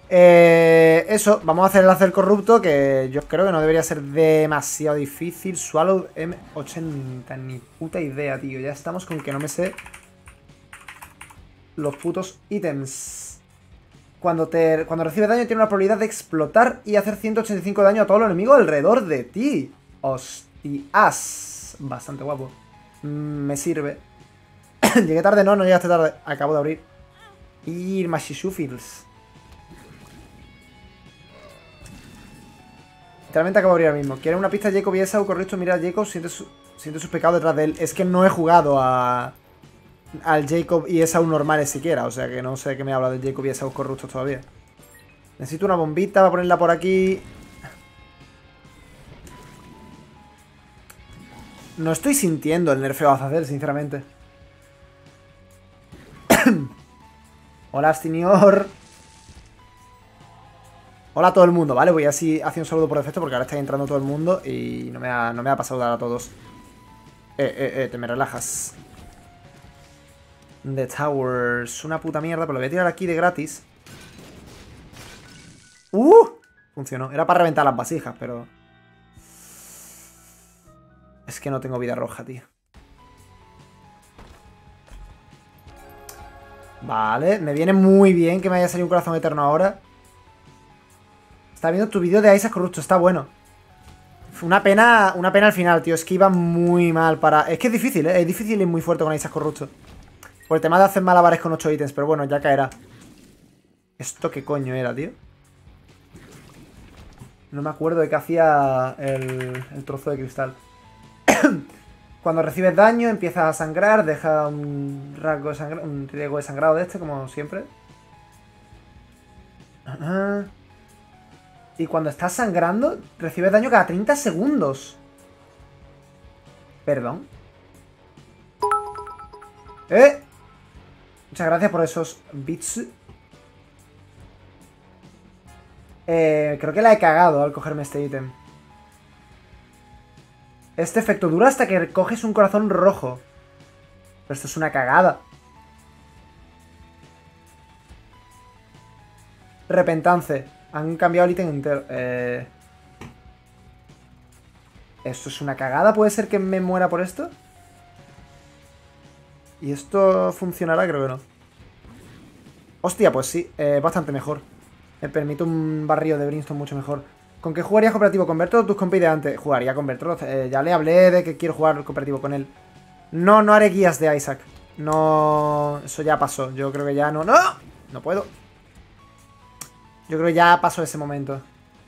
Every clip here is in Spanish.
Eso, vamos a hacer el hacer corrupto, que yo creo que no debería ser demasiado difícil. Swallow M80, ni puta idea, tío. Ya estamos con que no me sé los putos ítems. Cuando recibes daño tiene una probabilidad de explotar y hacer 185 de daño a todos los enemigos alrededor de ti. Hostias. Bastante guapo. Me sirve. Llegué tarde, no llegaste tarde. Acabo de abrir. Y Mashishufils. Literalmente acabo de abrir ahora mismo. ¿Quieres una pista de Jacob y Esau? Correcto, mira a Jacob, siente sus pecados detrás de él. Es que no he jugado al Jacob y Esau normales siquiera. O sea que no sé de qué me habla del Jacob y Esau corruptos todavía. Necesito una bombita para ponerla por aquí. No estoy sintiendo el nerfeo a hacer, sinceramente. Hola, Astinior. Hola a todo el mundo, ¿vale? Voy así haciendo un saludo por defecto porque ahora está entrando todo el mundo y no me da para saludar a todos. Te me relajas. The Towers. Una puta mierda, pero lo voy a tirar aquí de gratis. Funcionó. Era para reventar las vasijas, pero... Es que no tengo vida roja, tío. Vale, me viene muy bien que me haya salido un corazón eterno ahora. Está viendo tu vídeo de Isaac Corrupto, está bueno. Una pena al final, tío. Es que iba muy mal para... Es que es difícil, ¿eh? Es difícil y muy fuerte con Isaac Corrupto. Por el tema de hacer malabares con 8 ítems, pero bueno, ya caerá. ¿Esto qué coño era, tío? No me acuerdo de qué hacía el trozo de cristal. Cuando recibes daño, empiezas a sangrar, deja un rasgo de un riesgo de sangrado de este, como siempre. Y cuando estás sangrando, recibes daño cada 30 segundos. Perdón. Muchas gracias por esos bits. Creo que la he cagado al cogerme este ítem. Este efecto dura hasta que coges un corazón rojo. Pero esto es una cagada. Repentance. Han cambiado el ítem entero. Esto es una cagada. ¿Puede ser que me muera por esto? ¿Y esto funcionará? Creo que no. Hostia, pues sí. Bastante mejor. Me permite un barrio de Brimstone mucho mejor. ¿Con qué jugarías cooperativo? ¿Con Bertolt o tus compis de antes? Jugaría con Bertolt. Ya le hablé de que quiero jugar cooperativo con él. No, no haré guías de Isaac. No... Eso ya pasó. Yo creo que ya no... ¡No! No puedo. Yo creo que ya pasó ese momento.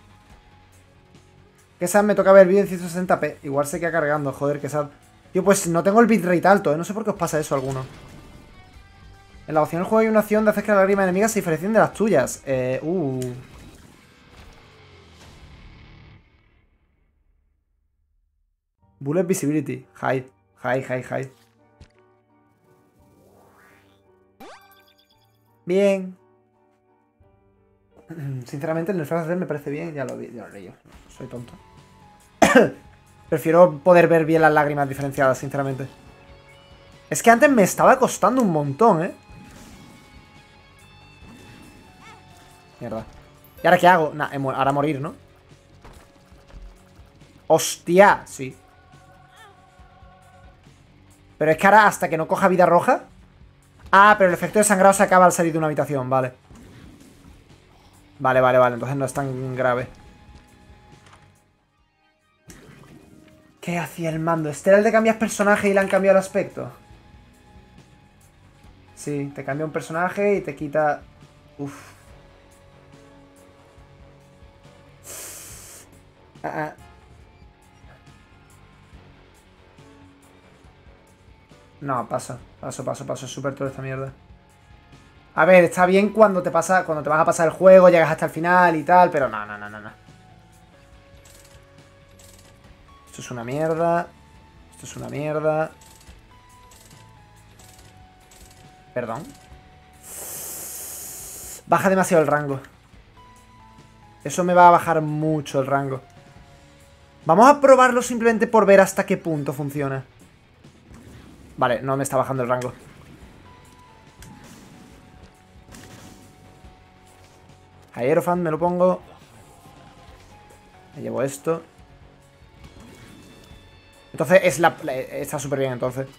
Que sad, me toca ver el vídeo en 160p. Igual se queda cargando, joder, que sad. Tío, pues no tengo el bitrate alto, ¿eh? No sé por qué os pasa eso a alguno. En la opción del juego hay una opción de hacer que las lágrimas enemigas se diferencien de las tuyas. Bullet Visibility. Hide. Hide. Bien. Sinceramente, el nerfeo me parece bien. Ya lo leí. Soy tonto. Prefiero poder ver bien las lágrimas diferenciadas, sinceramente. Es que antes me estaba costando un montón, ¿eh? Mierda. ¿Y ahora qué hago? Nah, ahora morir, ¿no? ¡Hostia! Sí. Pero es que ahora, hasta que no coja vida roja... Ah, pero el efecto de sangrado se acaba al salir de una habitación, vale. Vale. Entonces no es tan grave. ¿Qué hacía el mando? ¿Este era el de cambias personaje y le han cambiado el aspecto? Sí, te cambia un personaje y te quita... Uf. No, paso. Es súper toda esta mierda. A ver, está bien cuando te vas a pasar el juego, llegas hasta el final y tal, pero no. Esto es una mierda. Perdón. Baja demasiado el rango. Eso me va a bajar mucho el rango. Vamos a probarlo simplemente por ver hasta qué punto funciona. Vale, no me está bajando el rango. Hierophant me lo pongo. Me llevo esto. Entonces está súper bien, entonces.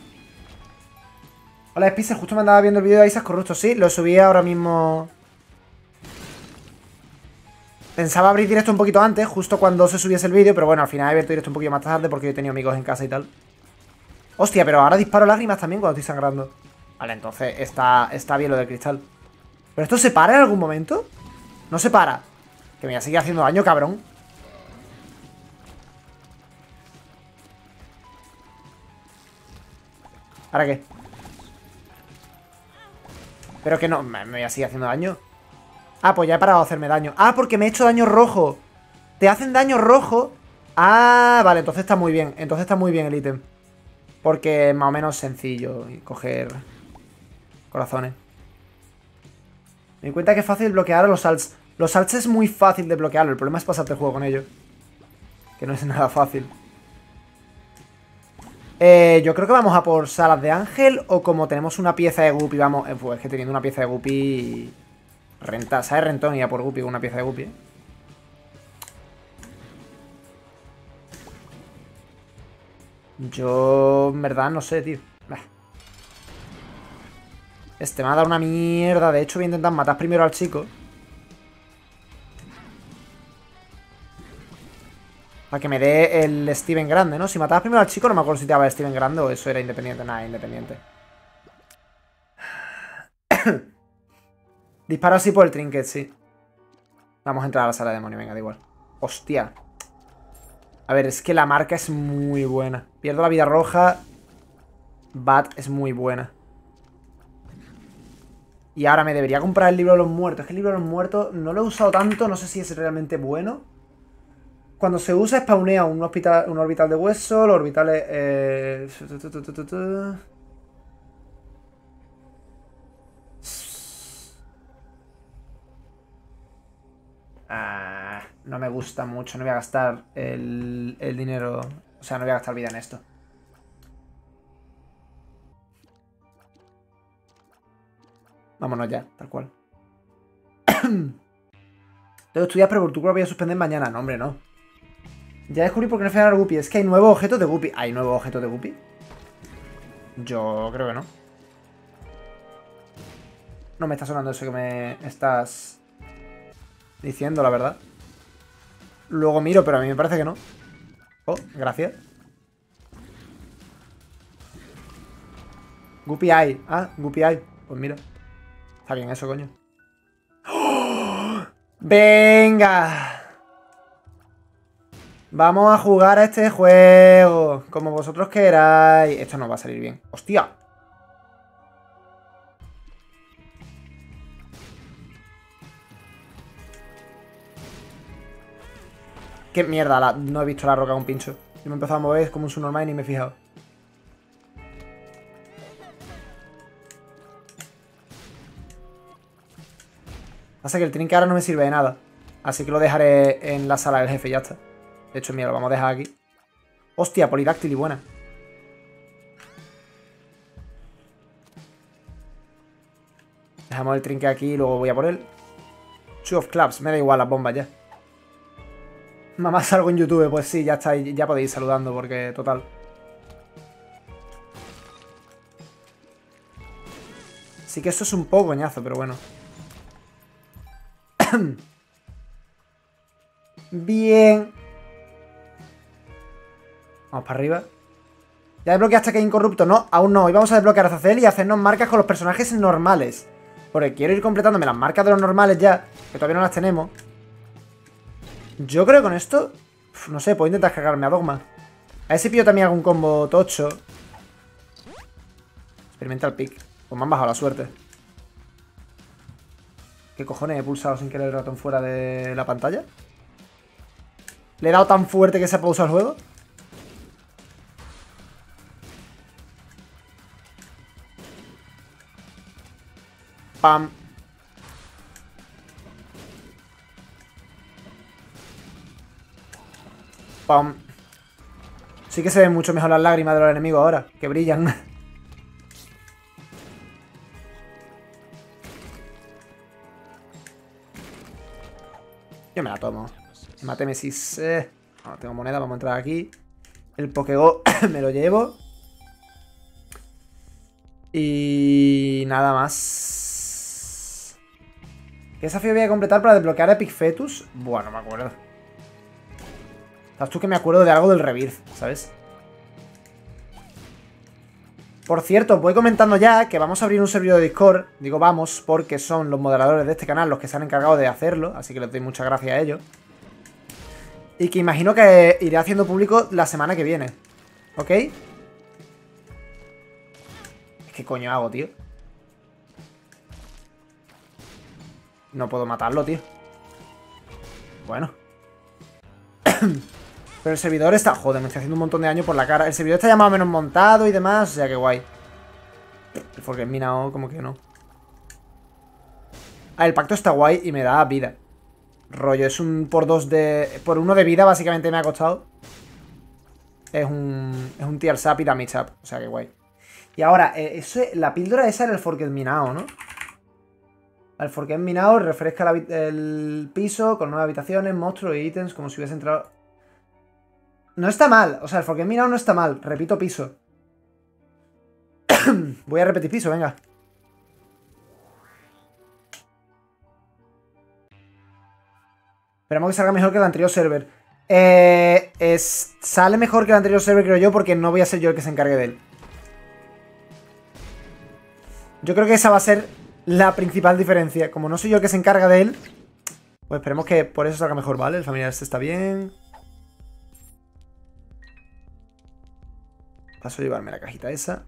Hola, Spicer, justo me andaba viendo el vídeo de Isaac Corrupto. Sí, lo subí ahora mismo. Pensaba abrir directo un poquito antes, justo cuando se subiese el vídeo, pero bueno, al final he abierto directo un poquito más tarde porque he tenido amigos en casa y tal. Hostia, pero ahora disparo lágrimas también cuando estoy sangrando. Vale, entonces está bien lo del cristal. ¿Pero esto se para en algún momento? No se para. Que me voy a seguir haciendo daño, cabrón. ¿Ahora qué? Pero que no, me voy a seguir haciendo daño. Ah, pues ya he parado de hacerme daño. Ah, porque me he hecho daño rojo. Te hacen daño rojo. Ah, vale, entonces está muy bien. Entonces está muy bien el ítem. Porque es más o menos sencillo coger corazones. Me di cuenta que es fácil bloquear a los salts. Los salts es muy fácil de bloquearlo. El problema es pasarte el juego con ellos. Que no es nada fácil. Yo creo que vamos a por salas de ángel. O como tenemos una pieza de Guppy, vamos. Pues es que teniendo una pieza de Guppy. Renta, ¿sabes? Rentón y a por Guppy con una pieza de Guppy. Yo, en verdad, no sé, tío. Este me ha dado una mierda. De hecho, voy a intentar matar primero al chico. Para que me dé el Steven grande, ¿no? Si matabas primero al chico, no me acuerdo si te daba el Steven grande o eso era independiente. Nada, independiente. Disparo así por el trinket, sí. Vamos a entrar a la sala de demonio, venga, da igual. Hostia. A ver, es que la marca es muy buena. Pierdo la vida roja. Bat es muy buena. Y ahora me debería comprar el libro de los muertos. Es que el libro de los muertos no lo he usado tanto. No sé si es realmente bueno. Cuando se usa, spawnea un orbital de hueso. Los orbitales... no me gusta mucho. No voy a gastar el dinero. O sea, no voy a gastar vida en esto. Vámonos ya, tal cual. Tengo que estudiar, pero por tu culpa voy a suspender mañana. No, hombre, no. Ya descubrí por qué no frenar a Guppy. Es que hay nuevos objetos de Guppy. ¿Hay nuevos objetos de Guppy? Yo creo que no. No me está sonando eso que me estás diciendo, la verdad. Luego miro, pero a mí me parece que no. Oh, gracias. Guppy hay. Ah, Guppy hay. Pues mira. Está bien eso, coño. ¡Oh! ¡Venga! Vamos a jugar a este juego. Como vosotros queráis. Esto no va a salir bien. ¡Hostia! ¡Qué mierda! No he visto la roca con pincho. Yo me he empezado a mover como un subnormal y ni me he fijado. Pasa que el trinque ahora no me sirve de nada. Así que lo dejaré en la sala del jefe y ya está. De hecho, mira, lo vamos a dejar aquí. Hostia, Polidáctil y buena. Dejamos el trinque aquí y luego voy a por él. Two of Clubs, me da igual las bombas ya. Mamá, salgo en YouTube, pues sí, ya está, ya podéis ir saludando porque total. Sí que eso es un poco coñazo, pero bueno. Bien. Vamos para arriba. Ya desbloqueaste hasta que incorrupto. No, aún no. Hoy vamos a desbloquear a Azazel y hacernos marcas con los personajes normales. Porque quiero ir completándome las marcas de los normales ya, que todavía no las tenemos. Yo creo que con esto... no sé, puedo intentar cargarme a Dogma. A ver si pillo también algún combo tocho. Experimental Pick. Pues me han bajado la suerte. ¿Qué cojones he pulsado sin querer el ratón fuera de la pantalla? ¿Le he dado tan fuerte que se ha pausado el juego? Pam. Pam. Sí que se ven mucho mejor las lágrimas de los enemigos ahora, que brillan. Yo me la tomo. Matémesis. No tengo moneda, vamos a entrar aquí. El Pokégol me lo llevo. Y nada más. ¿Qué desafío voy a completar para desbloquear Epic Fetus? Bueno, no me acuerdo. Sabes tú que me acuerdo de algo del Rebirth, ¿sabes? Por cierto, voy comentando ya que vamos a abrir un servidor de Discord. Digo vamos, porque son los moderadores de este canal los que se han encargado de hacerlo. Así que les doy muchas gracias a ellos. Y que imagino que iré haciendo público la semana que viene. ¿Ok? ¿Qué coño hago, tío? No puedo matarlo, tío. Bueno. Pero el servidor está... Joder, me estoy haciendo un montón de daño por la cara. El servidor está ya más o menos montado y demás. O sea, que guay. El Forget Me Now, como que no. Ah, el pacto está guay y me da vida. Rollo, es un por 2 de... Por 1 de vida, básicamente me ha costado. Es un tier sap y damage up. O sea, que guay. Y ahora, la píldora esa era el Forget Me Now, ¿no? El Forget Me Now refresca el piso con nuevas habitaciones, monstruos e ítems, como si hubiese entrado... No está mal, o sea, el Forget Me Now no está mal. Repito piso. Voy a repetir piso, venga. Esperamos que salga mejor que el anterior server. Sale mejor que el anterior server, creo yo, porque no voy a ser yo el que se encargue de él. Yo creo que esa va a ser la principal diferencia. Como no soy yo el que se encarga de él, pues esperemos que por eso salga mejor, ¿vale? El familiar este está bien. Paso a llevarme la cajita esa.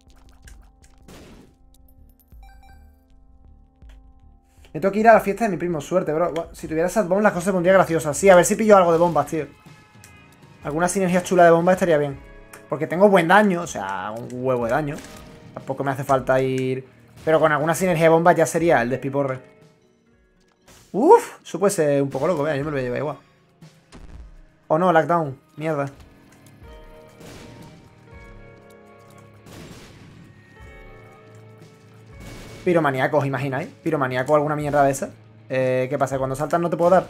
Me tengo que ir a la fiesta de mi primo. Suerte, bro. Si tuviera esas bombas, las cosas se pondrían graciosas. Sí, a ver si pillo algo de bombas, tío. Alguna sinergia chula de bombas estaría bien. Porque tengo buen daño, o sea, un huevo de daño. Tampoco me hace falta ir... Pero con alguna sinergia de bombas ya sería el despiporre. Uf, eso puede ser un poco loco, vea, yo me lo voy a llevar igual. Oh no, lockdown, mierda. Piromaníaco, ¿os imagináis? Piromaníaco, alguna mierda de esa. ¿Qué pasa? Cuando saltas no te puedo dar.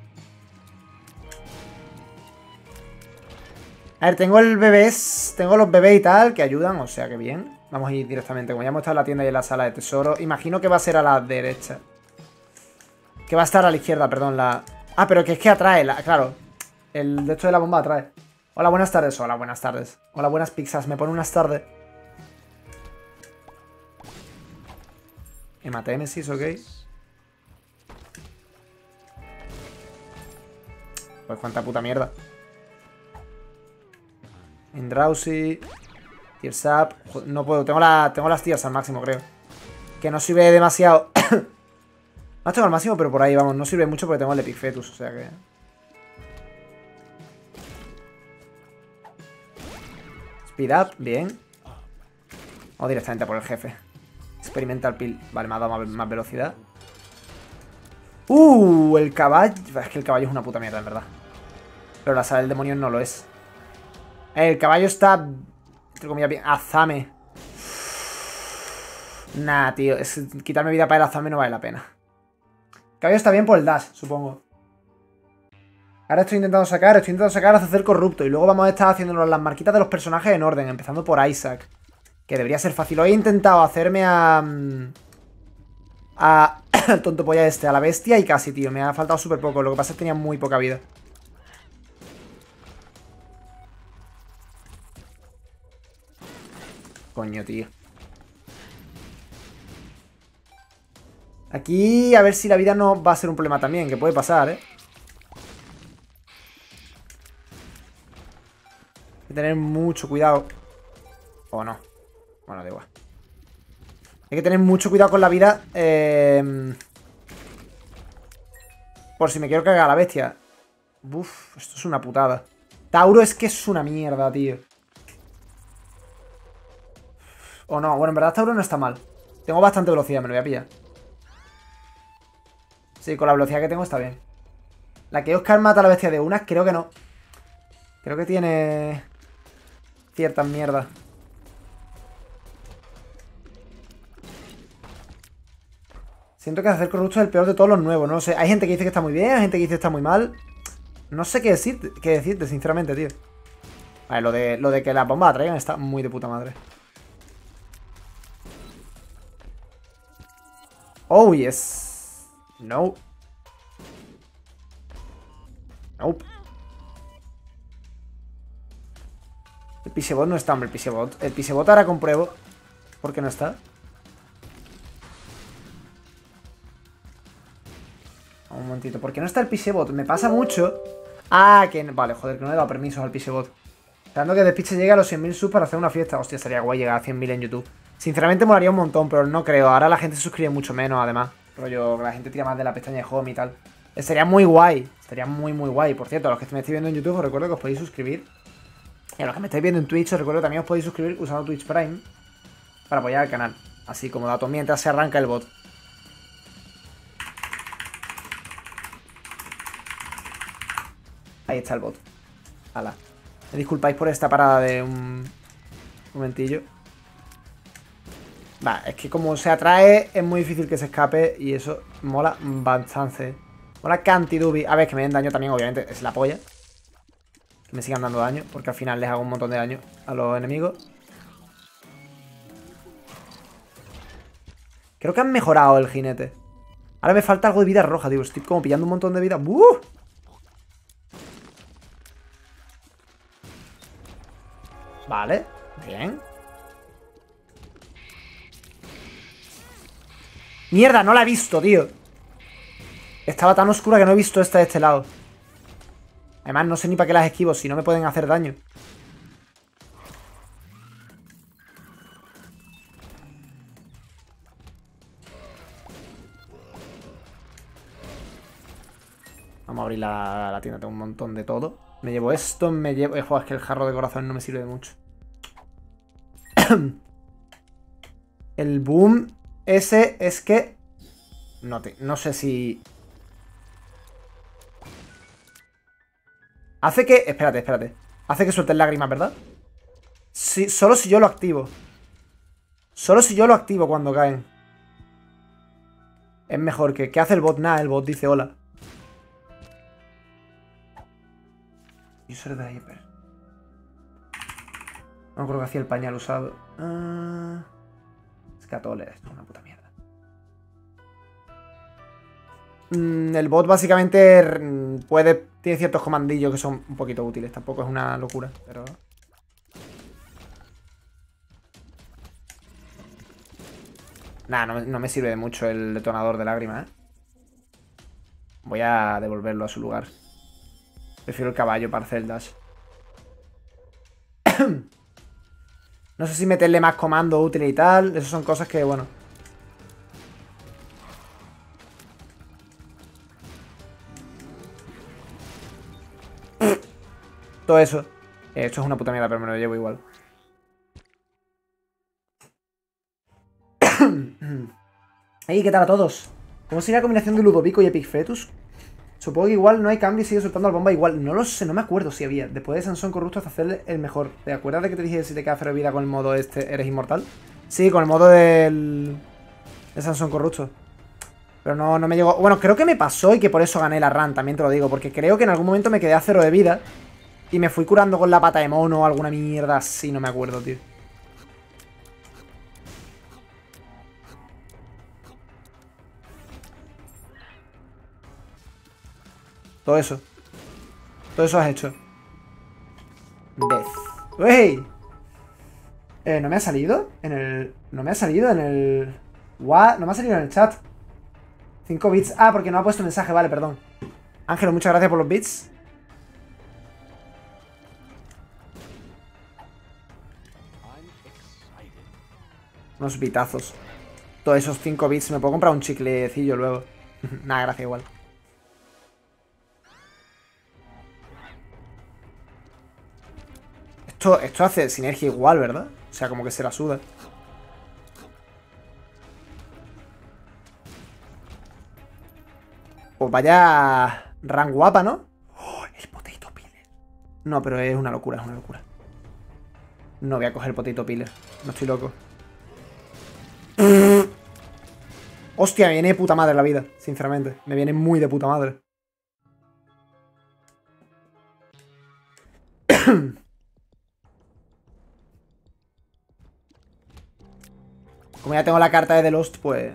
A ver, tengo los bebés y tal que ayudan, o sea que bien. Vamos a ir directamente, como ya hemos estado en la tienda y en la sala de tesoro. Imagino que va a ser a la derecha. Que va a estar a la izquierda, perdón, la... Ah, pero que es que atrae, claro. El de esto de la bomba atrae. Hola, buenas tardes. Hola, buenas tardes. Hola, buenas pizzas. Me pone unas tardes. Hematémesis, ok. Pues cuánta puta mierda. Indrausi. Tears up. No puedo, tengo las tears al máximo, creo. Que no sirve demasiado. No tengo al máximo, pero por ahí vamos. No sirve mucho porque tengo el Epic Fetus, o sea que... Speed up, bien. Vamos directamente por el jefe. Experimental Pill. Vale, me ha dado más velocidad. El caballo. Es que el caballo es una puta mierda, en verdad. Pero la sala del demonio no lo es. El caballo está... Entre comillas, bien. Azame. Nah, tío. Quitarme vida para el azame no vale la pena. El caballo está bien por el dash, supongo. Ahora estoy intentando sacar a hacer corrupto. Y luego vamos a estar haciéndonos las marquitas de los personajes en orden. Empezando por Isaac. Que debería ser fácil. Hoy he intentado hacerme al tonto polla este, a la bestia y casi, tío. Me ha faltado súper poco. Lo que pasa es que tenía muy poca vida. Coño, tío. Aquí a ver si la vida no va a ser un problema también. Que puede pasar, ¿eh? Hay que tener mucho cuidado. O no. Bueno, da igual. Hay que tener mucho cuidado con la vida. Por si me quiero cargar a la bestia. Uf, esto es una putada. Tauro es que es una mierda, tío. O no, bueno, en verdad Tauro no está mal. Tengo bastante velocidad, me lo voy a pillar. Sí, con la velocidad que tengo está bien. La que Oscar mata a la bestia de unas, creo que no. Creo que tiene ciertas mierdas. Siento que hacer corrupto es el peor de todos los nuevos, no lo sé. Hay gente que dice que está muy bien, hay gente que dice que está muy mal. No sé qué decirte, sinceramente, tío. Vale, lo de que las bombas atraigan está muy de puta madre. Oh, yes. No. Nope. El Pixebot no está, hombre, el Pixebot. El Pixebot ahora compruebo. ¿Por qué no está? Un momentito. ¿Por qué no está el Pixebot? Me pasa mucho. Ah, que... Vale, joder, que no le he dado permisos al Pixebot. Esperando que Despiche llegue a los 100.000 subs para hacer una fiesta. Hostia, sería guay llegar a 100.000 en YouTube. Sinceramente molaría un montón, pero no creo. Ahora la gente se suscribe mucho menos, además. Rollo, la gente tira más de la pestaña de home y tal. Sería muy guay. Estaría muy, muy guay. Por cierto, a los que me estáis viendo en YouTube os recuerdo que os podéis suscribir. Y a los que me estáis viendo en Twitch os recuerdo que también os podéis suscribir usando Twitch Prime para apoyar al canal. Así como dato mientras se arranca el bot. Ahí está el bot. Hala. Me disculpáis por esta parada de un momentillo. Va, es que como se atrae es muy difícil que se escape y eso mola bastante. Mola cantidubi. A ver, que me den daño también, obviamente, es la polla. Que me sigan dando daño, porque al final les hago un montón de daño a los enemigos. Creo que han mejorado el jinete. Ahora me falta algo de vida roja, tío. Estoy como pillando un montón de vida. ¡Buh! Vale, bien. ¡Mierda! No la he visto, tío. Estaba tan oscura que no he visto esta de este lado. Además, no sé ni para qué las esquivo, si no me pueden hacer daño. Vamos a abrir la tienda, tengo un montón de todo. Me llevo esto, me llevo... Joder, es que el jarro de corazón no me sirve de mucho. El boom ese es que... No sé si... Hace que... Espérate. Hace que suelten lágrimas, ¿verdad? Sí, solo si yo lo activo. Solo si yo lo activo cuando caen. Es mejor que... ¿Qué hace el bot? Nada, el bot dice hola. User diaper. No creo que hacía el pañal usado. Scatoles, esto es una puta mierda. El bot básicamente tiene ciertos comandillos que son un poquito útiles. Tampoco es una locura, pero... Nada, no me sirve de mucho el detonador de lágrimas, ¿eh? Voy a devolverlo a su lugar. Prefiero el caballo para hacer el dash. No sé si meterle más comandos útiles y tal. Esas son cosas que, bueno... Todo eso. Esto es una puta mierda, pero me lo llevo igual. Hey, ¿qué tal a todos? ¿Cómo sería la combinación de Ludovico y Epic Fetus? Supongo que igual no hay cambio y sigue soltando la bomba igual. No lo sé, no me acuerdo si había. Después de Sansón Corrupto hasta hacerle el mejor. ¿Te acuerdas de que te dije que si te quedas cero de vida con el modo este eres inmortal? Sí, con el modo de Sansón Corrupto. Pero no me llegó... Bueno, creo que me pasó y que por eso gané la run, también te lo digo. Porque creo que en algún momento me quedé a cero de vida y me fui curando con la pata de mono o alguna mierda así, no me acuerdo, tío. Todo eso. Todo eso has hecho. Death. ¡Wey! ¿No me ha salido? No me ha salido en el... What? No me ha salido en el chat. 5 bits. Ah, porque no ha puesto mensaje. Vale, perdón. Ángelo, muchas gracias por los bits. Unos bitazos. Todos esos 5 bits. Me puedo comprar un chiclecillo luego. Nada, gracias igual. Esto hace sinergia igual, ¿verdad? O sea, como que se la suda. Pues vaya run guapa, ¿no? Oh, el potato peeler. No, pero es una locura, es una locura. No voy a coger el potato peeler. No estoy loco. Hostia, me viene de puta madre la vida, sinceramente. Me viene muy de puta madre. Como ya tengo la carta de The Lost, pues...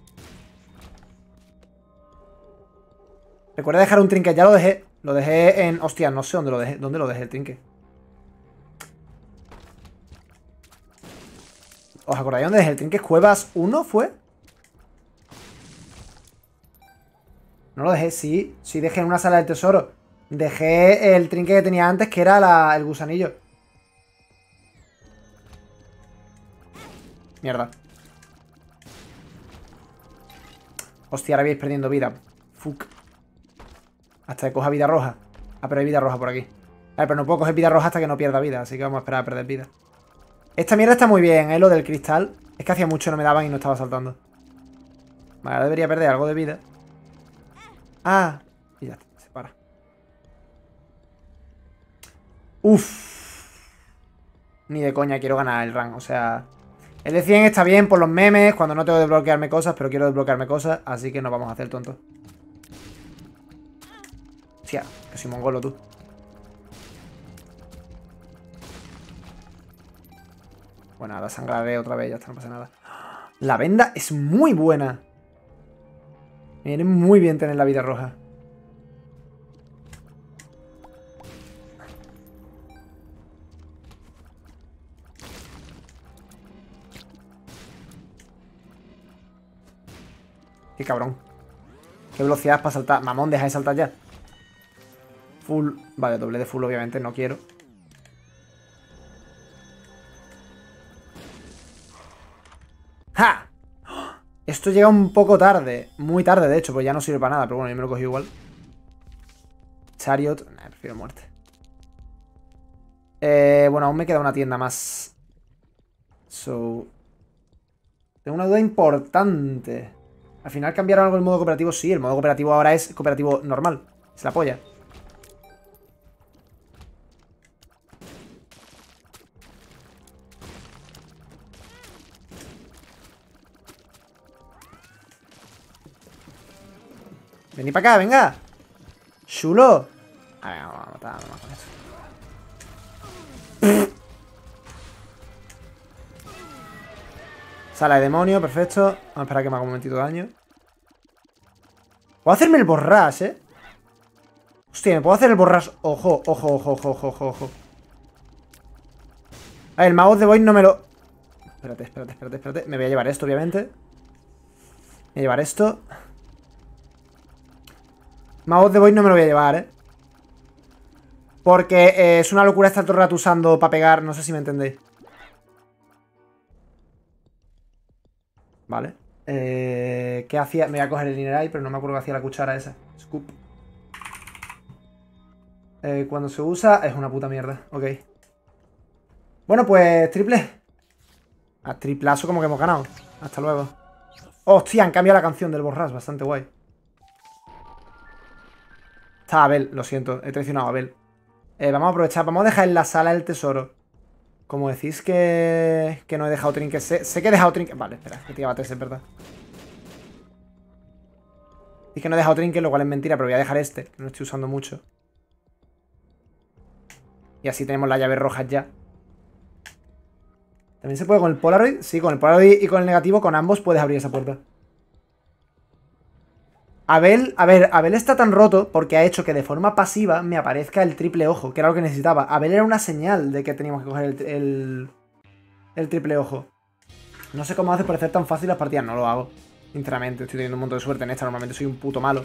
Recuerda dejar un trinket, ya lo dejé. Lo dejé en... Hostia, no sé dónde lo dejé. ¿Dónde lo dejé el trinket? ¿Os acordáis dónde dejé el trinket? ¿Cuevas 1 fue? No lo dejé, sí. Sí dejé en una sala del tesoro. Dejé el trinket que tenía antes, que era el gusanillo. Mierda. Hostia, ahora vais perdiendo vida. Fuck. Hasta que coja vida roja. Ah, pero hay vida roja por aquí. A ver, pero no puedo coger vida roja hasta que no pierda vida. Así que vamos a esperar a perder vida. Esta mierda está muy bien, lo del cristal. Es que hacía mucho no me daban y no estaba saltando. Vale, ahora debería perder algo de vida. Ah. Y ya está, se para. Uff. Ni de coña quiero ganar el rank, o sea... El de 100 está bien por los memes, cuando no tengo que desbloquearme cosas, pero quiero desbloquearme cosas, así que no vamos a hacer tonto. Hostia, que soy mongolo tú. Bueno, ahora sangraré otra vez, ya está, no pasa nada. La venda es muy buena. Me viene muy bien tener la vida roja. Qué cabrón. Qué velocidad para saltar. Mamón, deja de saltar ya. Full. Vale, doble de full obviamente, no quiero. ¡Ja! Esto llega un poco tarde. Muy tarde, de hecho, pues ya no sirve para nada. Pero bueno, yo me lo cogí igual. Chariot. Nah, prefiero muerte. Bueno, aún me queda una tienda más. Tengo una duda importante. Al final cambiaron algo el modo cooperativo. Sí, el modo cooperativo ahora es cooperativo normal. Es la polla. Vení para acá, venga. Chulo. A ver, vamos a matar con esto. Sala de demonio, perfecto. Vamos a esperar que me haga un momentito de daño. Puedo hacerme el borras, Hostia, me puedo hacer el borras. Ojo, ojo, ojo, ojo, ojo, ojo. A ver, el mouse de Void no me lo... Espérate, espérate, espérate, espérate. Me voy a llevar esto, obviamente. Me voy a llevar esto. Mouse de Void no me lo voy a llevar, Porque es una locura estar todo el rato usando para pegar. No sé si me entendéis. Vale. ¿Qué hacía? Me voy a coger el Inerai, pero no me acuerdo qué hacía la cuchara esa. Scoop. Cuando se usa es una puta mierda. Ok. Bueno, pues triple. A triplazo como que hemos ganado. Hasta luego. Hostia, han cambiado la canción del borras. Bastante guay. Está Abel, lo siento. He traicionado a Abel. Vamos a aprovechar. Vamos a dejar en la sala el tesoro. Como decís que no he dejado trinket. Sé que he dejado trinket. Vale, espera, que te iba a bater, es verdad. Es que no he dejado trinket, lo cual es mentira, pero voy a dejar este, que no lo estoy usando mucho. Y así tenemos las llaves rojas ya. ¿También se puede con el Polaroid? Sí, con el Polaroid y con el negativo, con ambos puedes abrir esa puerta. Abel, a ver, Abel está tan roto porque ha hecho que de forma pasiva me aparezca el triple ojo, que era lo que necesitaba. Abel era una señal de que teníamos que coger el triple ojo. No sé cómo hace parecer tan fácil las partidas, no lo hago. Sinceramente, estoy teniendo un montón de suerte en esta, normalmente soy un puto malo.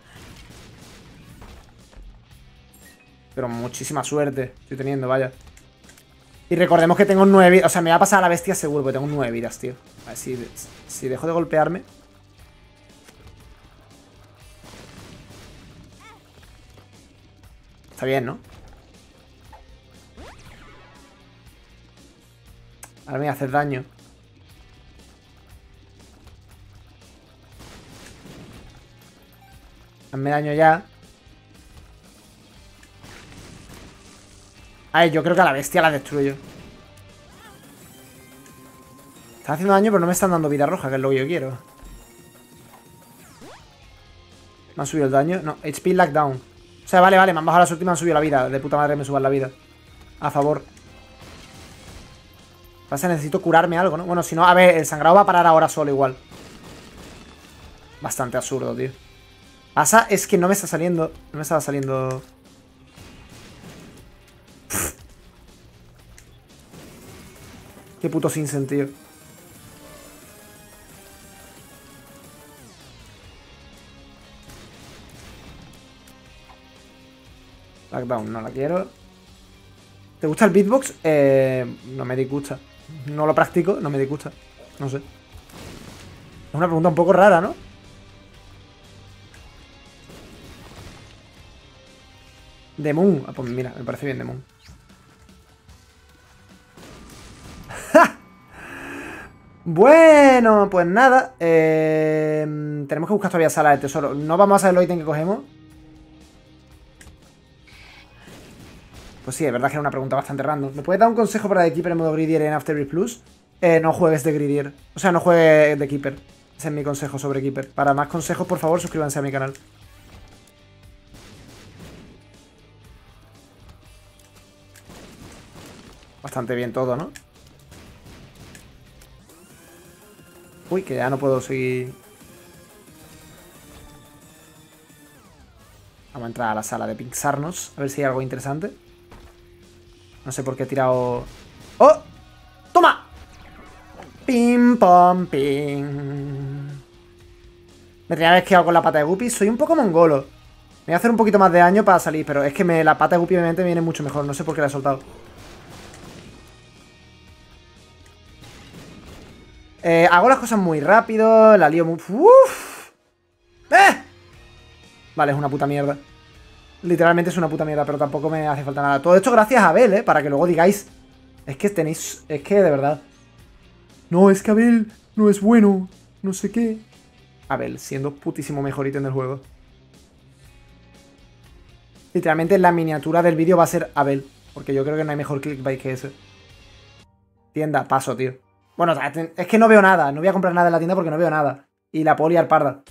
Pero muchísima suerte estoy teniendo, vaya. Y recordemos que tengo 9 vidas, o sea, me va a pasar a la bestia seguro, porque tengo 9 vidas, tío. A ver, si dejo de golpearme... Está bien, ¿no? Ahora me voy a hacer daño. Hazme daño ya. A ver, yo creo que a la bestia la destruyo. Están haciendo daño, pero no me están dando vida roja, que es lo que yo quiero. Me han subido el daño. No, HP lockdown. O sea, vale, me han bajado las últimas, me han subido la vida. De puta madre me suban la vida. A favor. Pasa, necesito curarme algo, ¿no? Bueno, si no, a ver, el sangrado va a parar ahora solo igual. Bastante absurdo, tío. Pasa, es que no me está saliendo. No me estaba saliendo. Qué puto sin sentido. Lockdown, no la quiero. ¿Te gusta el beatbox? No me disgusta. No lo practico, no me disgusta. No sé. Es una pregunta un poco rara, ¿no? The Moon. Ah, pues mira, me parece bien The Moon. Bueno, pues nada. Tenemos que buscar todavía sala de tesoro. No vamos a saber los ítems que cogemos. Pues sí, es verdad que era una pregunta bastante random. ¿Me puedes dar un consejo para The Keeper en modo Gridier en Afterbirth Plus? No juegues de Gridier. O sea, no juegues de Keeper. Ese es mi consejo sobre Keeper. Para más consejos, por favor, suscríbanse a mi canal. Bastante bien todo, ¿no? Uy, que ya no puedo seguir. Vamos a entrar a la sala de Pixarnos. A ver si hay algo interesante. No sé por qué he tirado... ¡Oh! ¡Toma! Pim, pom, pim. Me tenía que haber quedado con la pata de Guppy. Soy un poco mongolo. Me voy a hacer un poquito más de daño para salir. Pero es que la pata de Guppy obviamente viene mucho mejor. No sé por qué la he soltado. Hago las cosas muy rápido. La lío muy... ¡Uf! Vale, es una puta mierda. Literalmente es una puta mierda, pero tampoco me hace falta nada. Todo esto gracias a Abel, para que luego digáis... Es que tenéis... Es que de verdad... No, es que Abel no es bueno. No sé qué. Abel, siendo putísimo mejor ítem del juego. Literalmente la miniatura del vídeo va a ser Abel. Porque yo creo que no hay mejor clickbait que ese. Tienda, paso, tío. Bueno, es que no veo nada. No voy a comprar nada en la tienda porque no veo nada. Y la poli al parda.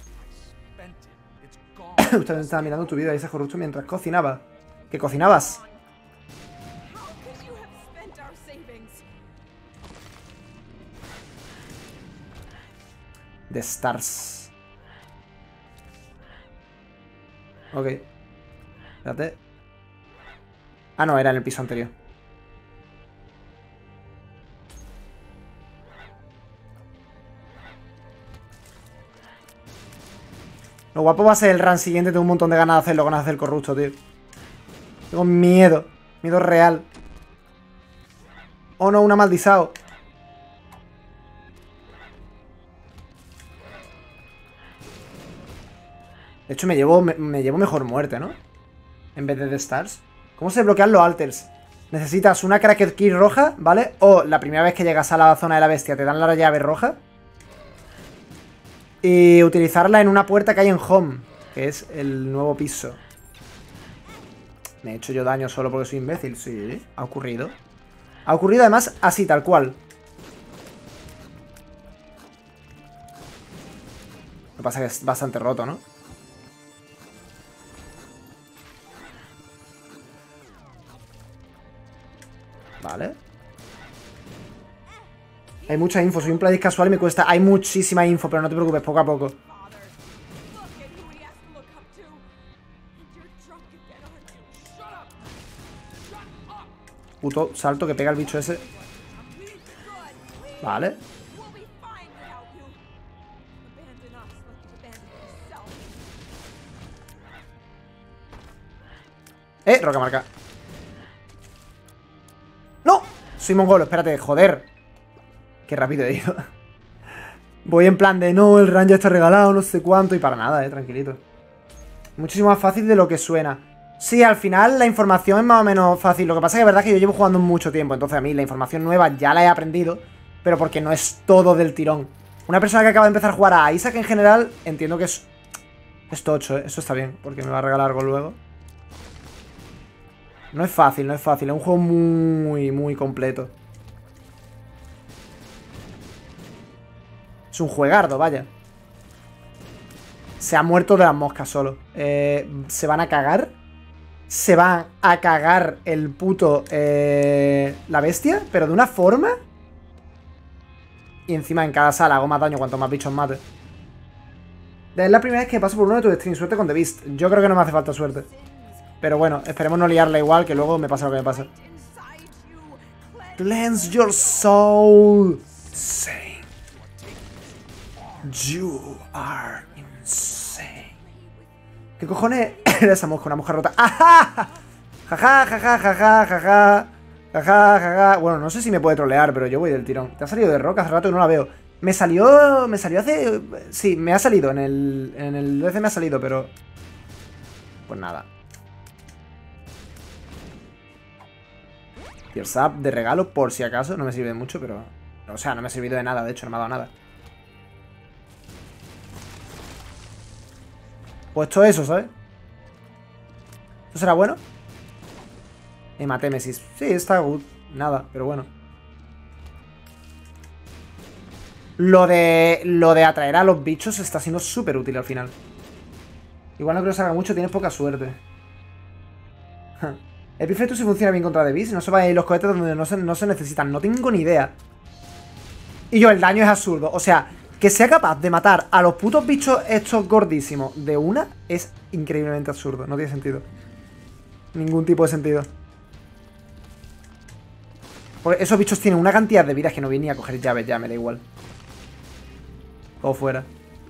Usted estaba mirando tu vídeo, dice corrupto, mientras cocinaba. ¿Qué cocinabas? The Stars. Ok. Espérate. Ah, no, era en el piso anterior. Lo guapo va a ser el run siguiente. Tengo un montón de ganas de hacerlo con hacer el corrupto, tío. Tengo miedo. Miedo real. Oh no, una maldizao. De hecho me llevo mejor muerte, ¿no? En vez de The Stars. ¿Cómo se bloquean los alters? Necesitas una Cracked Key roja, ¿vale? O la primera vez que llegas a la zona de la bestia te dan la llave roja. Y utilizarla en una puerta que hay en Home, que es el nuevo piso. ¿Me he hecho yo daño solo porque soy imbécil? Sí, ha ocurrido. Ha ocurrido además así, tal cual. Lo que pasa es que es bastante roto, ¿no? Vale. Hay mucha info, soy un player casual y me cuesta... Hay muchísima info, pero no te preocupes, poco a poco. Puto salto que pega el bicho ese. Vale. Roca marca. ¡No! Soy mongolo, espérate, joder. Qué rápido he ido. Voy en plan de no, el run ya está regalado, no sé cuánto. Y para nada, tranquilito. Muchísimo más fácil de lo que suena. Sí, al final la información es más o menos fácil. Lo que pasa es que es verdad que yo llevo jugando mucho tiempo. Entonces a mí la información nueva ya la he aprendido. Pero porque no es todo del tirón. Una persona que acaba de empezar a jugar a Isaac en general, entiendo que es tocho, ¿eh? Eso está bien, porque me va a regalar algo luego. No es fácil, no es fácil. Es un juego muy, muy completo. Es un juegardo, vaya. Se ha muerto de las moscas solo. Se van a cagar. Se va a cagar el puto la bestia, pero de una forma. Y encima en cada sala hago más daño cuanto más bichos mate. Es la primera vez que paso por uno de tus streams. Suerte con The Beast. Yo creo que no me hace falta suerte. Pero bueno, esperemos no liarla igual, que luego me pasa lo que me pasa. Cleanse your soul, insane. You are insane. ¿Qué cojones era esa mosca? Una mosca rota. ¡Ajá! Jaja, jaja, jaja, jaja. Jaja, jaja. Bueno, no sé si me puede trolear, pero yo voy del tirón. ¿Te ha salido de roca? Hace rato que no la veo. Me salió hace... Sí, me ha salido. En el DC me ha salido, pero... Pues nada. Tears Up de regalo, por si acaso. No me sirve de mucho, pero... O sea, no me ha servido de nada, de hecho, no me ha dado nada. Pues todo eso, ¿sabes? ¿Esto será bueno? Hematémesis. Sí, está good. Nada, pero bueno. Lo de atraer a los bichos está siendo súper útil al final. Igual no creo que salga mucho, tienes poca suerte. El Epifectus sí funciona bien contra The Beast. No se vayan a ir los cohetes donde no se necesitan. No tengo ni idea. Y yo, el daño es absurdo. O sea, que sea capaz de matar a los putos bichos estos gordísimos de una es increíblemente absurdo. No tiene sentido. Ningún tipo de sentido. Porque esos bichos tienen una cantidad de vidas que no viene ni a coger llaves. Ya, me da igual. O fuera.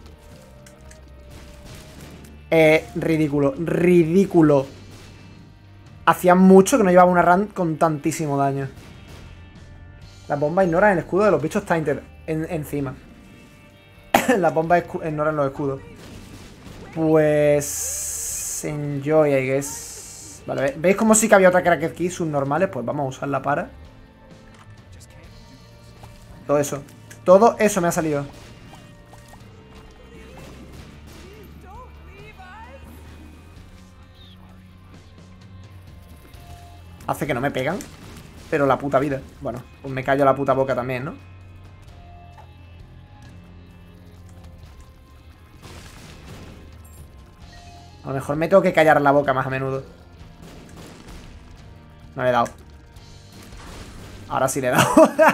Ridículo. Ridículo. Hacía mucho que no llevaba una run con tantísimo daño. Las bombas ignoran el escudo de los bichos Tainted encima. Las bombas ignoran los escudos. Pues... Enjoy, I guess. Vale, ¿veis como sí que había otra Cracked Key subnormales? Pues vamos a usarla para... Todo eso. Todo eso me ha salido. Hace que no me pegan. Pero la puta vida. Bueno, pues me callo la puta boca también, ¿no? A lo mejor me tengo que callar la boca más a menudo. No le he dado. Ahora sí le he dado.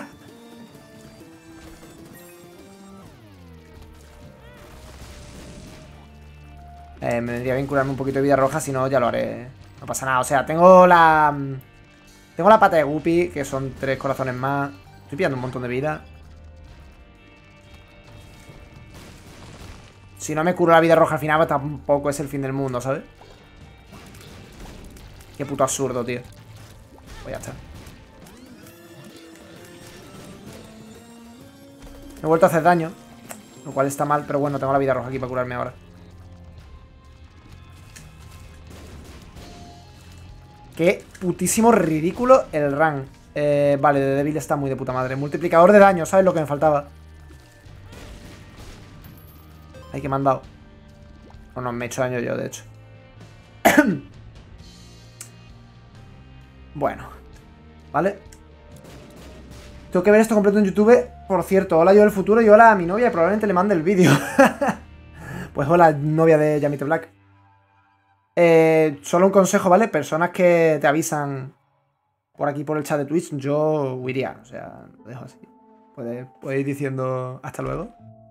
Me vendría bien curarme un poquito de vida roja, si no ya lo haré. No pasa nada, o sea, tengo la pata de Guppy, que son 3 corazones más. Estoy pillando un montón de vida. Si no me curo la vida roja al final, pues tampoco es el fin del mundo, ¿sabes? Qué puto absurdo, tío. Pues ya está. Me he vuelto a hacer daño, lo cual está mal, pero bueno, tengo la vida roja aquí para curarme ahora. Qué putísimo ridículo el run. Vale, de débil está muy de puta madre. Multiplicador de daño, ¿sabes lo que me faltaba? Ay, que me han dado. O no, me he hecho daño yo, de hecho. Bueno. Vale. Tengo que ver esto completo en YouTube. Por cierto, hola yo del futuro y hola a mi novia. Probablemente le mande el vídeo. Pues hola, novia de Yamite Black. Solo un consejo, ¿vale? Personas que te avisan por aquí por el chat de Twitch, yo huiría. O sea, lo dejo así. Puedes ir diciendo hasta luego.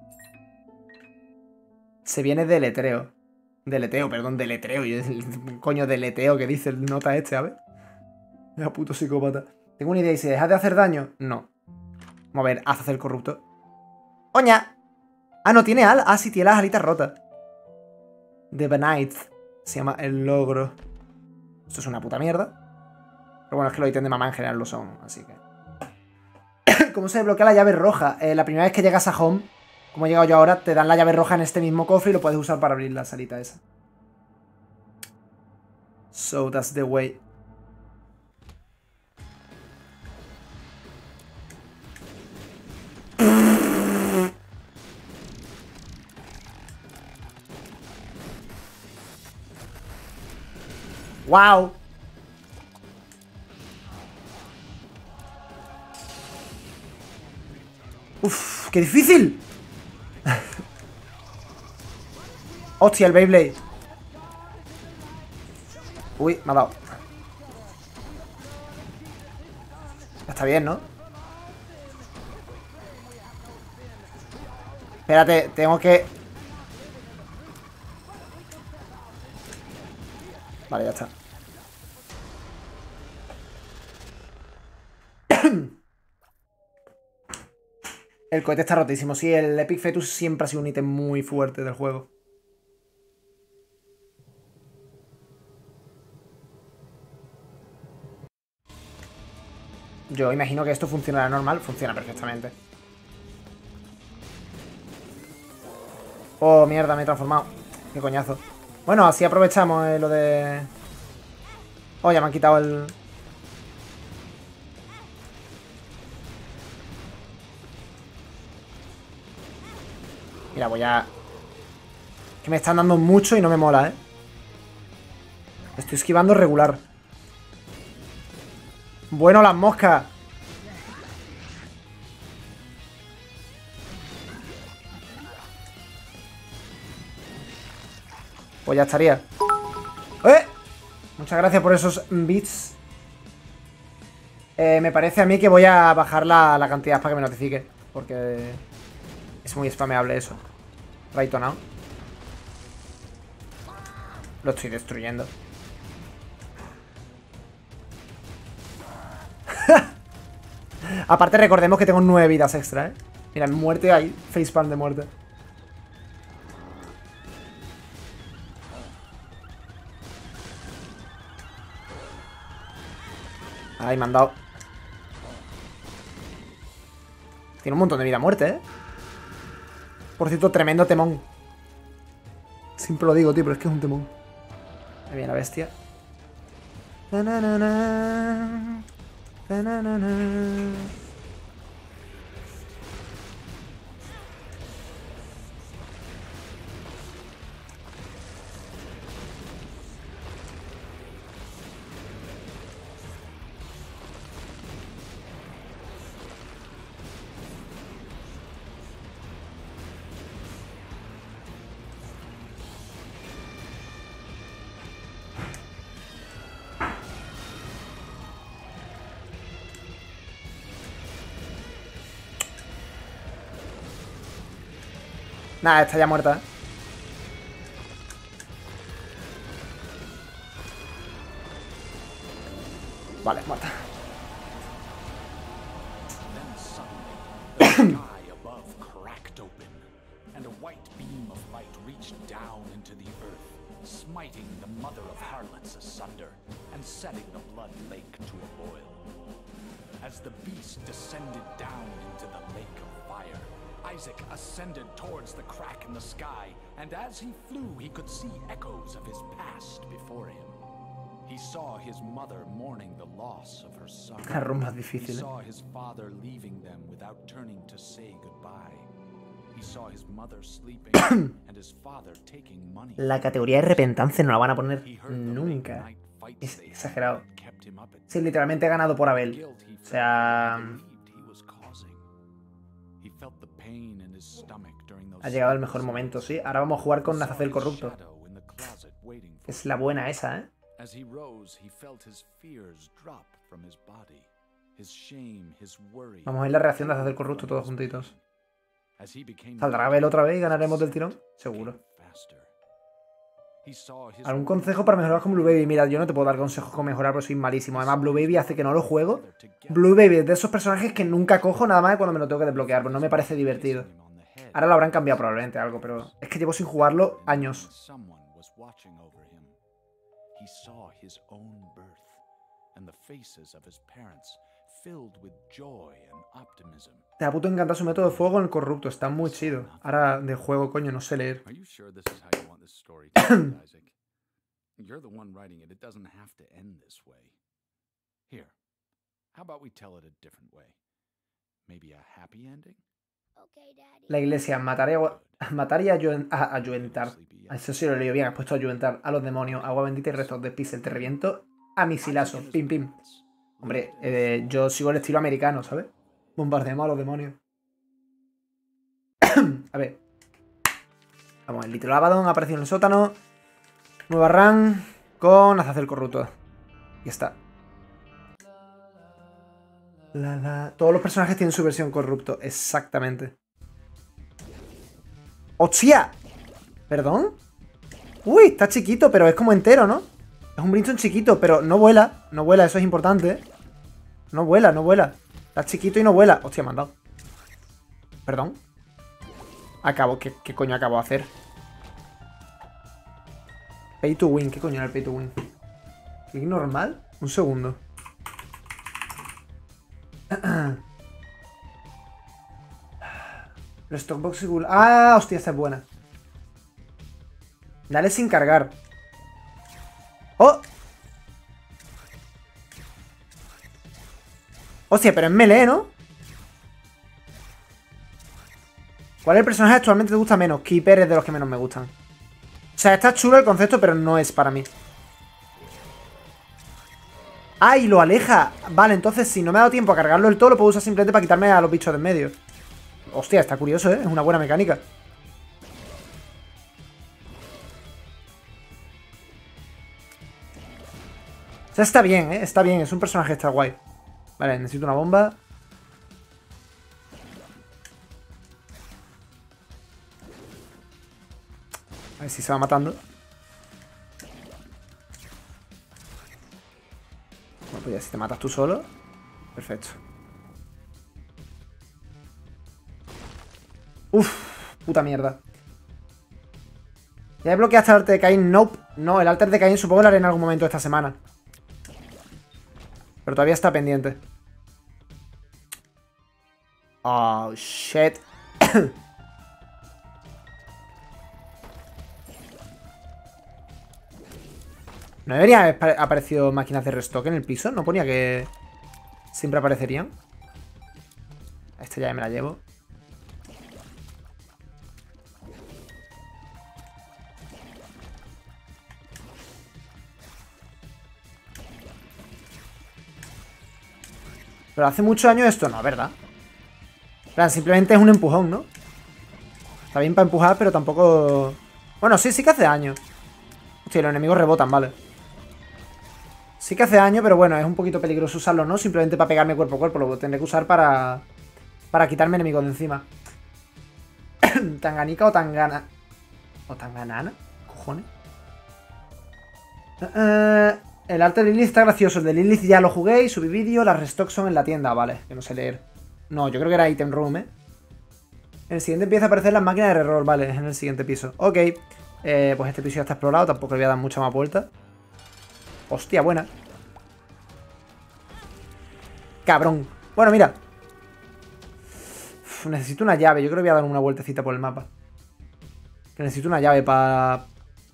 Se viene deletreo. Deleteo, perdón, deletreo. Coño, deleteo que dice el nota este, ¿sabes? Mira, puto psicópata. Tengo una idea y si dejas de hacer daño, no. Vamos a ver, haz hacer corrupto. ¡Oña! Ah, no tiene alas. Ah, sí, tiene las alitas rotas. The Benite. Se llama el logro. Esto es una puta mierda. Pero bueno, es que los ítems de mamá en general lo son, así que... ¿Cómo se desbloquea la llave roja? La primera vez que llegas a home, como he llegado yo ahora, te dan la llave roja en este mismo cofre y lo puedes usar para abrir la salita esa. So that's the way. ¡Wow! ¡Uf! ¡Qué difícil! ¡Hostia, el Beyblade! Uy, me ha dado. Está bien, ¿no? Espérate, tengo que... Vale, ya está. El cohete está rotísimo. Sí, el Epic Fetus siempre ha sido un ítem muy fuerte del juego. Yo imagino que esto funcionará normal. Funciona perfectamente. Oh, mierda, me he transformado. Qué coñazo. Bueno, así aprovechamos lo de... Oh, ya me han quitado el... Mira, voy a... Que me están dando mucho y no me mola, ¿eh? Estoy esquivando regular. Bueno, las moscas. Pues ya estaría. ¡Eh! Muchas gracias por esos bits. Me parece a mí que voy a bajar la cantidad para que me notifique. Porque es muy spameable eso. Right now. Lo estoy destruyendo. Aparte recordemos que tengo 9 vidas extra, ¿eh? Mira, muerte ahí. Facepalm de muerte. Ahí me han dado. Tiene un montón de vida muerte, ¿eh? Por cierto, tremendo temón. Siempre lo digo, tío, pero es que es un temón. Ahí viene la bestia. Na, na, na, na. Na, na, na, na. Nada, está ya muerta, ¿eh? Vale, muerta. Smiting the mother of harlots asunder and setting the blood lake to a boil. As the beast descended down into the lake of fire, Isaac ascended towards the crack in the sky, and as he flew he could see echoes of his past before him. He saw his mother mourning the loss of her son. He saw his father leaving them without turning to say goodbye. He saw his mother sleeping and his father taking money. La categoría de repentance no la van a poner nunca. Es exagerado. Sí, literalmente he ganado por Abel. O sea... Ha llegado el mejor momento, sí. Ahora vamos a jugar con Azazel corrupto. Es la buena esa, ¿eh? Vamos a ver la reacción de Azazel corrupto todos juntitos. ¿Saldrá Abel otra vez y ganaremos del tirón? Seguro. ¿Algún consejo para mejorar con Blue Baby? Mira, yo no te puedo dar consejos con mejorar porque soy malísimo. Además, Blue Baby hace que no lo juego. Blue Baby es de esos personajes que nunca cojo nada más de cuando me lo tengo que desbloquear, pues no me parece divertido. Ahora lo habrán cambiado probablemente algo, pero es que llevo sin jugarlo años. Te da puto encanta su método de fuego en el corrupto. Está muy chido. Ahora de juego, coño, no sé leer. La iglesia, matar y ayuentar. Eso sí lo leí bien, has puesto ayuentar a los demonios, agua bendita y restos de pixel. Te reviento a misilazo. Pim, pim. Hombre, yo sigo el estilo americano, ¿sabes? Bombardeamos a los demonios. A ver. Vamos, el Little Abaddon ha aparecido en el sótano. Nueva run con Azazel corrupto. Y está. Todos los personajes tienen su versión corrupto. Exactamente. ¡Hostia! ¿Perdón? Uy, está chiquito, pero es como entero, ¿no? Es un Brimstone chiquito, pero no vuela. No vuela, eso es importante. No vuela, no vuela. Está chiquito y no vuela. Hostia, me han dado. Perdón. ¿Qué coño acabo de hacer? Pay to win. ¿Qué coño era el pay to win? ¿Click normal? Un segundo. Stockbox y Google. Ah, hostia, esta es buena. Dale sin cargar. ¡Oh! Hostia, pero es melee, ¿no? ¿Cuál es el personaje que actualmente te gusta menos? Keeper es de los que menos me gustan. O sea, está chulo el concepto, pero no es para mí. ¡Ay, lo aleja! Vale, entonces si no me ha dado tiempo a cargarlo del todo, lo puedo usar simplemente para quitarme a los bichos de en medio. Hostia, está curioso, ¿eh? Es una buena mecánica. O sea, está bien, ¿eh? Está bien, es un personaje que está guay. Vale, necesito una bomba. A ver si se va matando. Bueno, pues ya si te matas tú solo. Perfecto. Uf, puta mierda. ¿Ya desbloqueaste el alter de Cain? Nope. No, el alter de Cain supongo que lo haré en algún momento esta semana. Pero todavía está pendiente. Oh, shit. ¿No debería haber aparecido máquinas de restock en el piso? ¿No ponía que siempre aparecerían? Esta ya me la llevo. Pero hace muchos años esto no, ¿verdad? En plan, simplemente es un empujón, ¿no? Está bien para empujar, pero tampoco... Bueno, sí que hace daño. Hostia, los enemigos rebotan, vale. Sí que hace daño, pero bueno, es un poquito peligroso usarlo, ¿no? Simplemente para pegarme cuerpo a cuerpo. Lo tendré que usar para quitarme enemigos de encima. ¿Tanganica o Tangana? ¿O Tanganana? ¿Cojones? El arte de Lilith está gracioso. El de Lilith ya lo jugué y subí vídeo. Las restocks son en la tienda, vale. Que no sé leer. No, yo creo que era Item Room, ¿eh? En el siguiente empieza a aparecer las máquinas de reroll, vale. Es en el siguiente piso. Ok. Pues este piso ya está explorado. Tampoco le voy a dar mucha más vuelta. Hostia, buena. Cabrón. Bueno, mira. Uf, necesito una llave. Yo creo que voy a dar una vueltecita por el mapa. Que necesito una llave para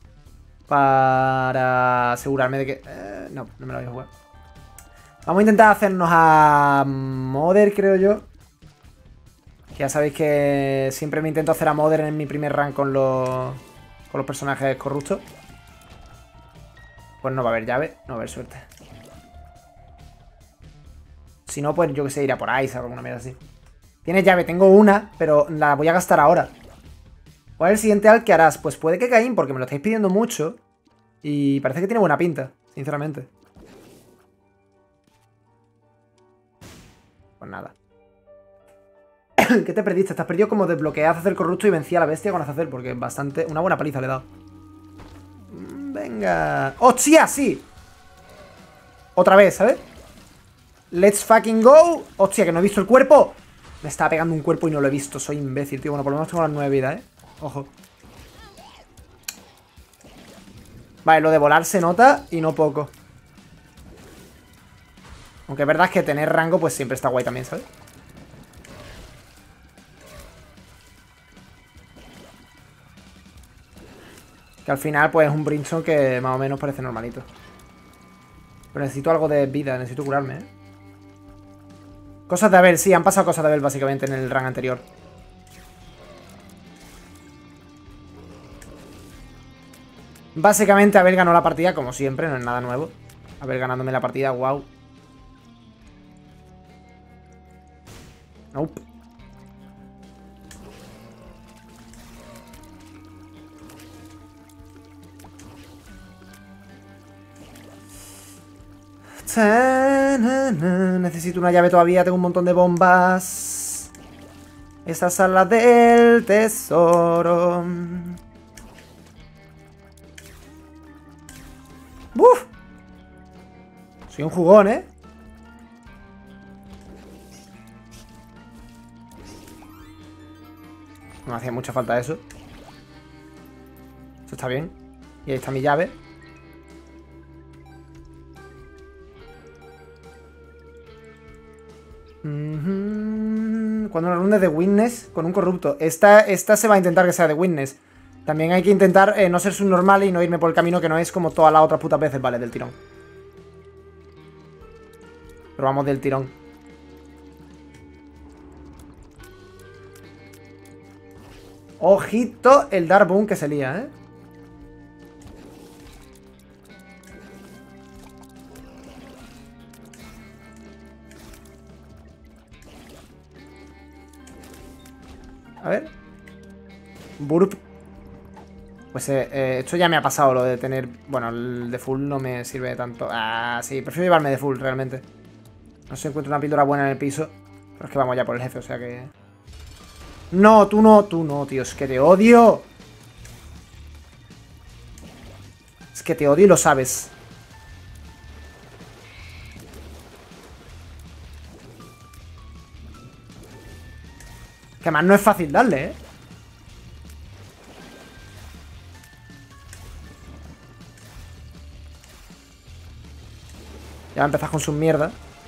asegurarme de que... no me lo voy a jugar. Vamos a intentar hacernos a Mother, creo yo. Que ya sabéis que siempre me intento hacer a Mother en mi primer run con los personajes corruptos. Pues no va a haber llave, no va a haber suerte. Si no, pues yo que sé, irá por Isaac o alguna mierda así. Tienes llave, tengo una, pero la voy a gastar ahora. ¿Cuál es el siguiente al que harás? Pues puede que Caín, porque me lo estáis pidiendo mucho. Y parece que tiene buena pinta, sinceramente. Pues nada. ¿Qué te perdiste? Te has perdido como desbloqueé a Azazel corrupto y vencí a la bestia con Azazel, porque bastante... Una buena paliza le he dado. Venga. ¡Hostia, sí! Otra vez, ¿sabes? Let's fucking go. Hostia, que no he visto el cuerpo. Me estaba pegando un cuerpo y no lo he visto. Soy imbécil, tío. Bueno, por lo menos tengo las 9 vidas, ¿eh? Ojo. Vale, lo de volar se nota y no poco. Aunque es verdad que tener rango pues siempre está guay también, ¿sabes? Que al final pues es un Brimstone que más o menos parece normalito. Pero necesito algo de vida, necesito curarme, ¿eh? Cosas de Abel, sí, han pasado cosas de Abel básicamente en el run anterior. Básicamente Abel ganó la partida, como siempre, no es nada nuevo. Abel ganándome la partida, wow. Nope. Necesito una llave todavía, tengo un montón de bombas. Esa sala del tesoro. ¡Buf! Soy un jugón, ¿eh? No me hacía mucha falta eso. Eso está bien. Y ahí está mi llave. Cuando una ronda de Witness con un corrupto. Esta se va a intentar que sea de Witness. También hay que intentar no ser subnormal y no irme por el camino que no es como todas las otras putas veces. Vale, del tirón. Pero vamos del tirón. Ojito el Dark Boom que se lía, ¿eh? A ver. Burp. Pues esto ya me ha pasado, lo de tener... Bueno, el de full no me sirve tanto. Ah, sí, prefiero llevarme de full, realmente. No sé si encuentro una píldora buena en el piso. Pero es que vamos ya por el jefe, o sea que... No, tú no, tío. Es que te odio. Es que te odio y lo sabes. Que además no es fácil darle, ¿eh? Ya va a empezar con sus mierdas.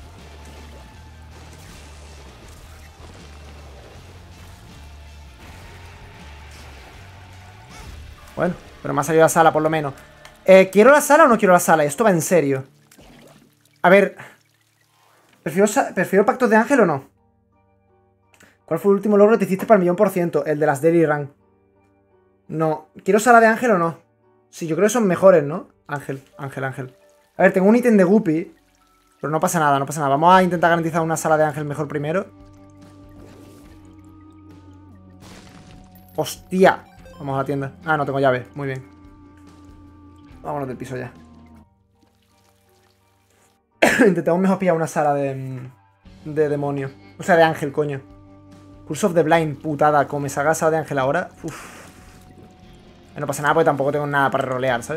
Bueno, pero me ha salido la sala por lo menos. ¿Quiero la sala o no quiero la sala? Esto va en serio. A ver. ¿Prefiero pactos de ángel o no? ¿Cuál fue el último logro que te hiciste para el 100%? El de las Daily Run. No. ¿Quiero sala de ángel o no? Sí, yo creo que son mejores, ¿no? Ángel. A ver, tengo un ítem de Guppy. Pero no pasa nada, no pasa nada. Vamos a intentar garantizar una sala de ángel mejor primero. ¡Hostia! Vamos a la tienda. Ah, no tengo llave. Muy bien. Vámonos del piso ya. Intentamos mejor pillar una sala de demonio. O sea, de ángel, coño. Curse of the Blind, putada. Como me salga sala de ángel ahora. Uff. No pasa nada porque tampoco tengo nada para rolear, ¿sabes?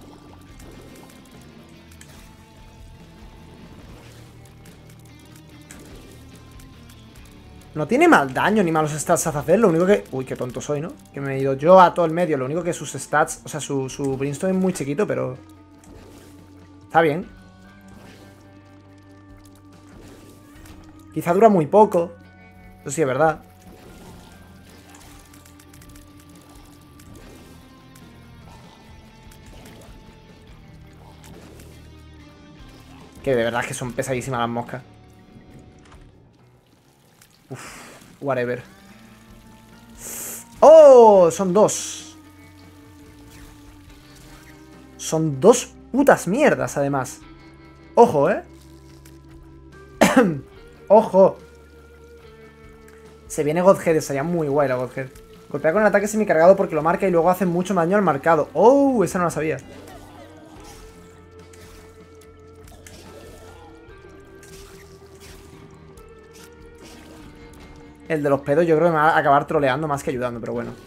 No tiene mal daño ni malos stats a hacer, lo único que... Uy, qué tonto soy, ¿no? Que me he ido yo a todo el medio, lo único que sus stats... O sea, su Brimstone es muy chiquito, pero... Está bien. Quizá dura muy poco. Eso sí es verdad. Que de verdad que son pesadísimas las moscas. Uff, whatever. ¡Oh! Son dos. Son dos putas mierdas, además. Ojo, ¿eh? ¡Ojo! Se viene Godhead, sería muy guay la Godhead. Golpea con el ataque semicargado porque lo marca y luego hace mucho daño al marcado. ¡Oh! Esa no la sabía. El de los pedos yo creo que me va a acabar troleando más que ayudando, pero bueno.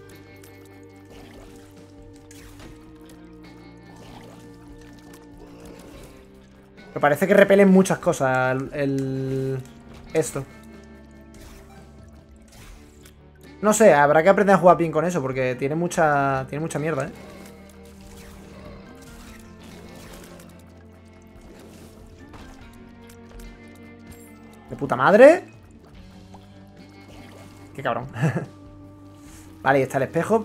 Me parece que repelen muchas cosas esto. No sé, habrá que aprender a jugar bien con eso, porque tiene mucha mierda, ¿eh? ¡De puta madre! ¡Qué cabrón! Vale, ahí está el espejo.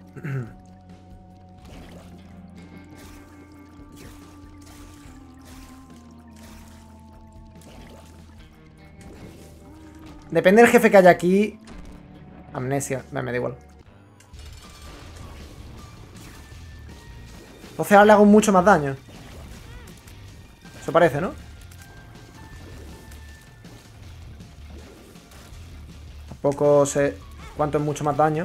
Depende del jefe que haya aquí. Amnesia, me da igual. Entonces ahora le hago mucho más daño. Eso parece, ¿no? Tampoco sé cuánto es mucho más daño.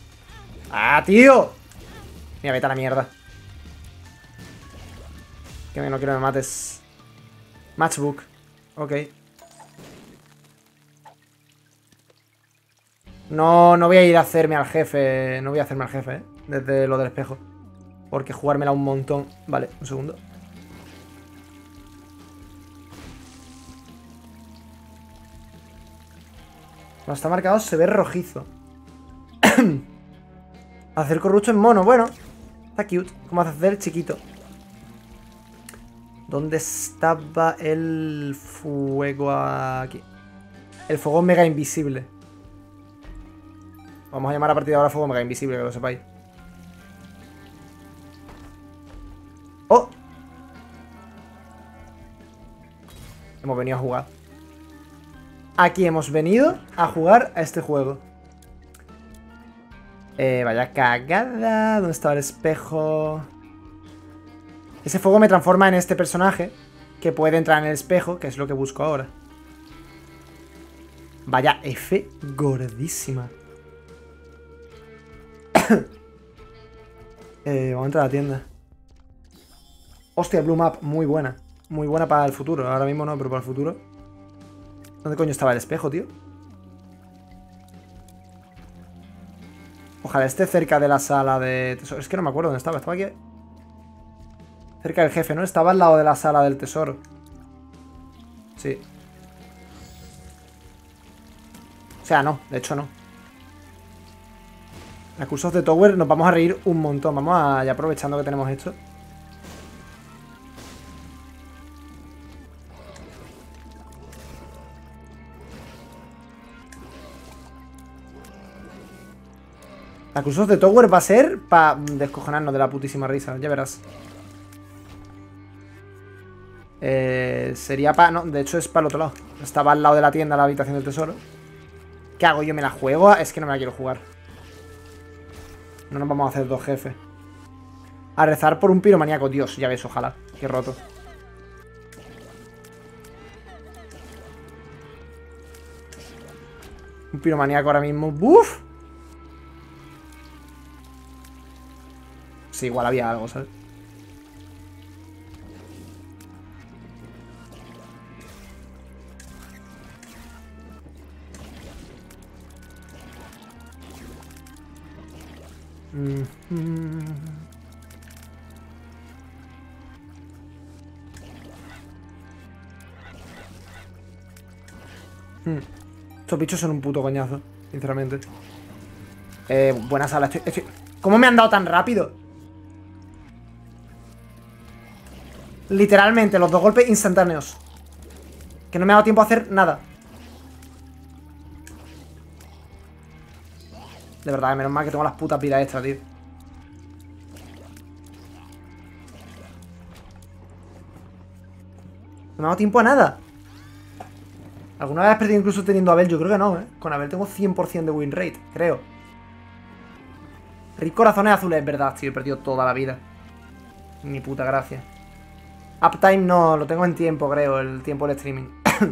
¡Ah, tío! Mira, vete a la mierda. Que no quiero que me mates. Matchbook. Ok. No voy a ir a hacerme al jefe. No voy a hacerme al jefe, desde lo del espejo. Porque jugármela un montón. Vale, un segundo. Cuando está marcado se ve rojizo. Hacer corrucho en mono. Bueno, está cute. Como hacer chiquito. ¿Dónde estaba el fuego aquí? El fuego mega invisible. Vamos a llamar a partir de ahora fuego mega invisible, que lo sepáis. ¡Oh! Hemos venido a jugar. Aquí hemos venido a jugar a este juego. Vaya cagada. ¿Dónde estaba el espejo? Ese fuego me transforma en este personaje que puede entrar en el espejo, que es lo que busco ahora. Vaya F gordísima. Vamos a entrar a la tienda. Hostia, Blue Map, muy buena. Muy buena para el futuro. Ahora mismo no, pero para el futuro. ¿Dónde coño estaba el espejo, tío? Ojalá esté cerca de la sala de tesoro. Es que no me acuerdo dónde estaba. Estaba aquí. Cerca del jefe, ¿no? Estaba al lado de la sala del tesoro. Sí. O sea, no. De hecho, no. La Curse of the Tower nos vamos a reír un montón. Vamos a... Ya aprovechando que tenemos esto. La Curse of the Tower va a ser para descojonarnos de la putísima risa. Ya verás. Sería para... No, de hecho es para el otro lado. Estaba al lado de la tienda, la habitación del tesoro. ¿Qué hago? ¿Yo me la juego? Es que no me la quiero jugar. No nos vamos a hacer dos jefes. A rezar por un piromaníaco. Dios, ya ves, ojalá. Qué roto. Un piromaníaco ahora mismo. ¡Buf! Sí, igual había algo, ¿sabes? Estos bichos son un puto coñazo, sinceramente. Buena sala. ¿Cómo me han dado tan rápido? Literalmente, los dos golpes instantáneos. Que no me ha dado tiempo a hacer nada. De verdad, menos mal que tengo las putas vidas extra, tío. No me ha dado tiempo a nada. ¿Alguna vez has perdido incluso teniendo a Abel? Yo creo que no, ¿eh? Con Abel tengo 100% de win rate, creo. Rick Corazones Azules, es verdad, tío. He perdido toda la vida. Ni puta gracia. Uptime no, lo tengo en tiempo, creo. El tiempo del streaming.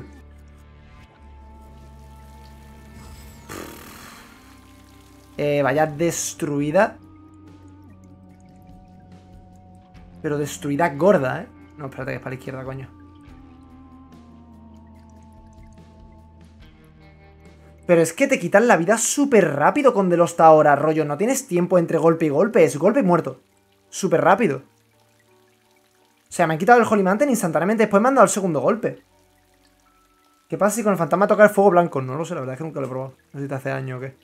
Vaya destruida. Pero destruida gorda, ¿eh? No, espérate, que es para la izquierda, coño. Pero es que te quitan la vida súper rápido con de los Taora, rollo. No tienes tiempo entre golpe y golpe. Es golpe y muerto. Súper rápido. O sea, me han quitado el Holy Mountain instantáneamente. Después me han dado el segundo golpe. ¿Qué pasa si con el fantasma toca el fuego blanco? No lo sé, la verdad es que nunca lo he probado. No sé si te hace daño o qué.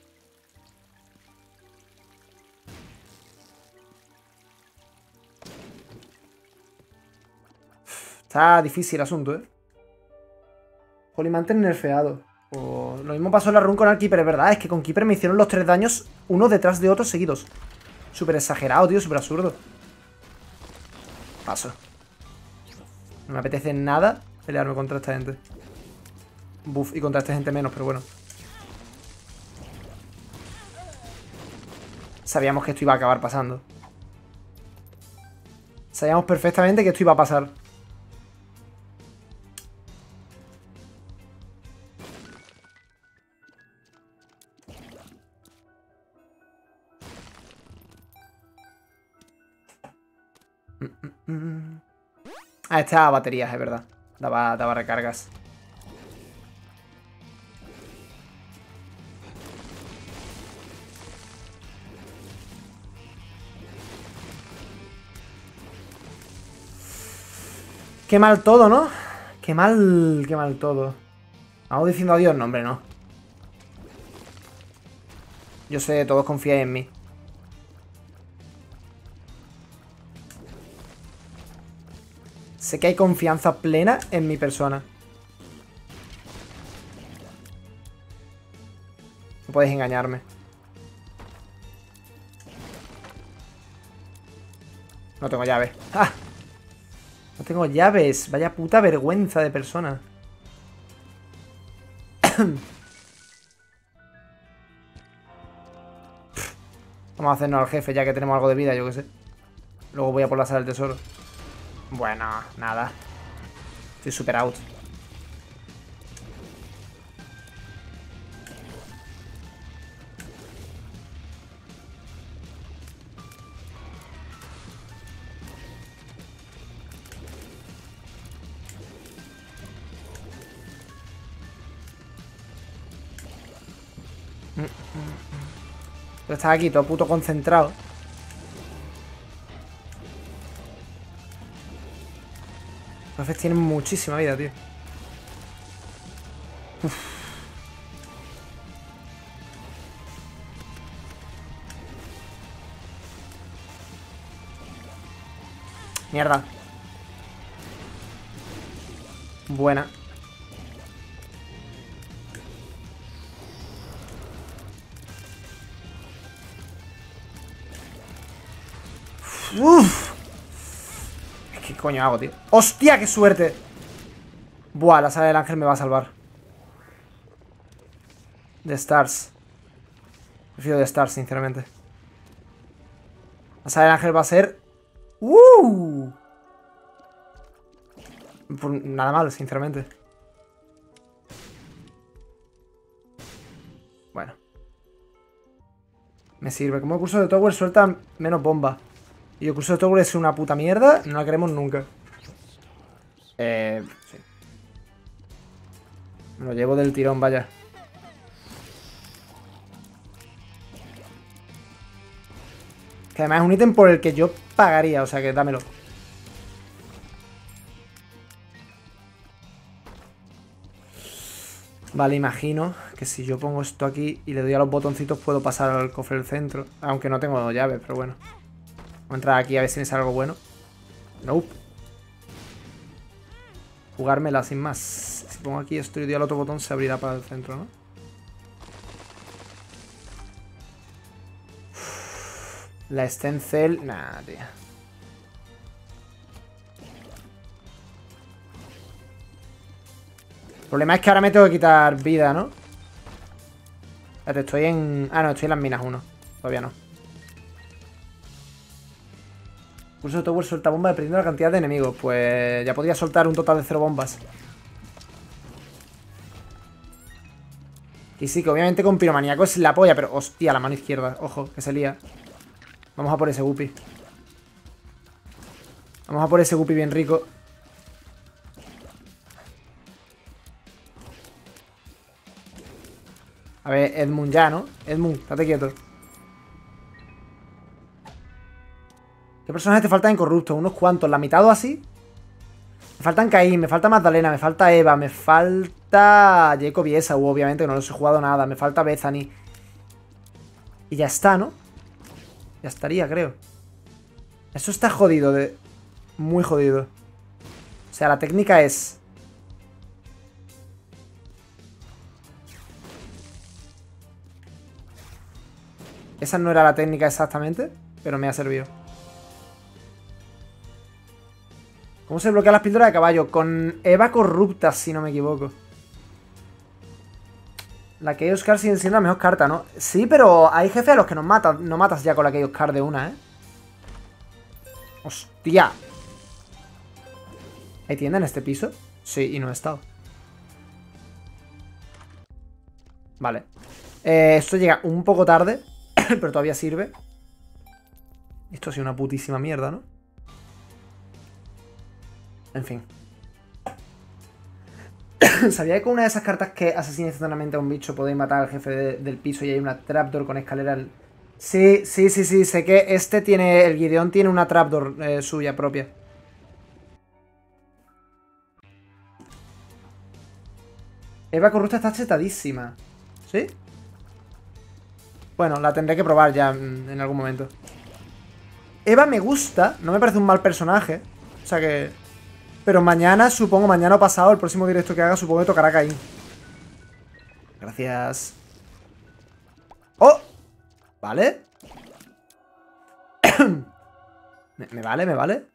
Está difícil el asunto, ¿eh? Holy Mountain nerfeado. Lo mismo pasó en la run con el Keeper, es verdad. Es que con Keeper me hicieron los 3 daños uno detrás de otro seguidos. Súper exagerado, tío, súper absurdo. Paso. No me apetece nada pelearme contra esta gente. Buf, y contra esta gente menos, pero bueno. Sabíamos que esto iba a acabar pasando. Sabíamos perfectamente que esto iba a pasar. Ah, este daba baterías, es verdad. Daba recargas. Qué mal todo, ¿no? Qué mal todo. ¿Vamos diciendo adiós? No, hombre, no. Yo sé, todos confían en mí. Sé que hay confianza plena en mi persona. No podéis engañarme. No tengo llave. ¡Ah! No tengo llaves. Vaya puta vergüenza de persona. Vamos a hacernos al jefe ya que tenemos algo de vida, yo qué sé. Luego voy a por la sala del tesoro. Bueno, nada. Estoy super out. Tú estás aquí todo puto concentrado. Los jefes tienen muchísima vida, tío. Uf. Mierda. Buena. Uff. ¿Qué coño hago, tío? ¡Hostia, qué suerte! Buah, la sala del ángel me va a salvar. The Stars. Prefiero The Stars, sinceramente. La sala del ángel va a ser... Pues nada mal, sinceramente. Bueno. Me sirve. Como el curso de Tower suelta menos bomba. Y el curso de Tower es una puta mierda. No la queremos nunca. Sí. Me lo llevo del tirón, vaya. Que además es un ítem por el que yo pagaría. O sea que dámelo. Vale, imagino que si yo pongo esto aquí y le doy a los botoncitos puedo pasar al cofre del centro. Aunque no tengo llave, pero bueno. Voy a entrar aquí a ver si me sale algo bueno. Nope. Jugármela sin más. Si pongo aquí esto y doy al otro botón se abrirá para el centro, ¿no? La Stencel... Nah, tío. El problema es que ahora me tengo que quitar vida, ¿no? Espérate, estoy en... Ah, no, estoy en las minas 1. Todavía no. Curso de Tower suelta bomba dependiendo de la cantidad de enemigos. Pues ya podría soltar un total de 0 bombas. Y sí, que obviamente con piromaníaco es la polla, pero hostia, la mano izquierda. Ojo, que se lía. Vamos a por ese Guppy. Vamos a por ese Guppy bien rico. A ver, Edmund ya, ¿no? Edmund, estate quieto. ¿Qué personajes te faltan en Corrupto? Unos cuantos, la mitad o así. Me faltan Caín, me falta Magdalena, me falta Eva, me falta Jacob y Esau, obviamente, que no los he jugado nada. Me falta Bethany. Y ya está, ¿no? Ya estaría, creo. Eso está jodido, muy jodido. O sea, la técnica es... Esa no era la técnica exactamente, pero me ha servido. ¿Cómo se bloquean las píldoras de caballo? Con Eva corrupta, si no me equivoco. La Chaos Card sigue siendo la mejor carta, ¿no? Sí, pero hay jefes a los que nos matan. No matas ya con la Chaos Card de una, ¿eh? ¡Hostia! ¿Hay tienda en este piso? Sí, y no he estado. Vale. Esto llega un poco tarde, pero todavía sirve. Esto ha sido una putísima mierda, ¿no? En fin. ¿Sabía que con una de esas cartas que asesina instantáneamente a un bicho podéis matar al jefe del piso y hay una trapdoor con escalera? Sí, sí, sí, sí. Sé que este tiene... El Gideon tiene una trapdoor suya propia. Eva Corrupta está chetadísima. ¿Sí? Bueno, la tendré que probar ya en algún momento. Eva me gusta. No me parece un mal personaje. O sea que... Pero mañana, supongo, mañana o pasado, el próximo directo que haga, supongo que tocará Caín. Gracias. ¡Oh! ¿Vale? ¿Me vale? ¿Me vale?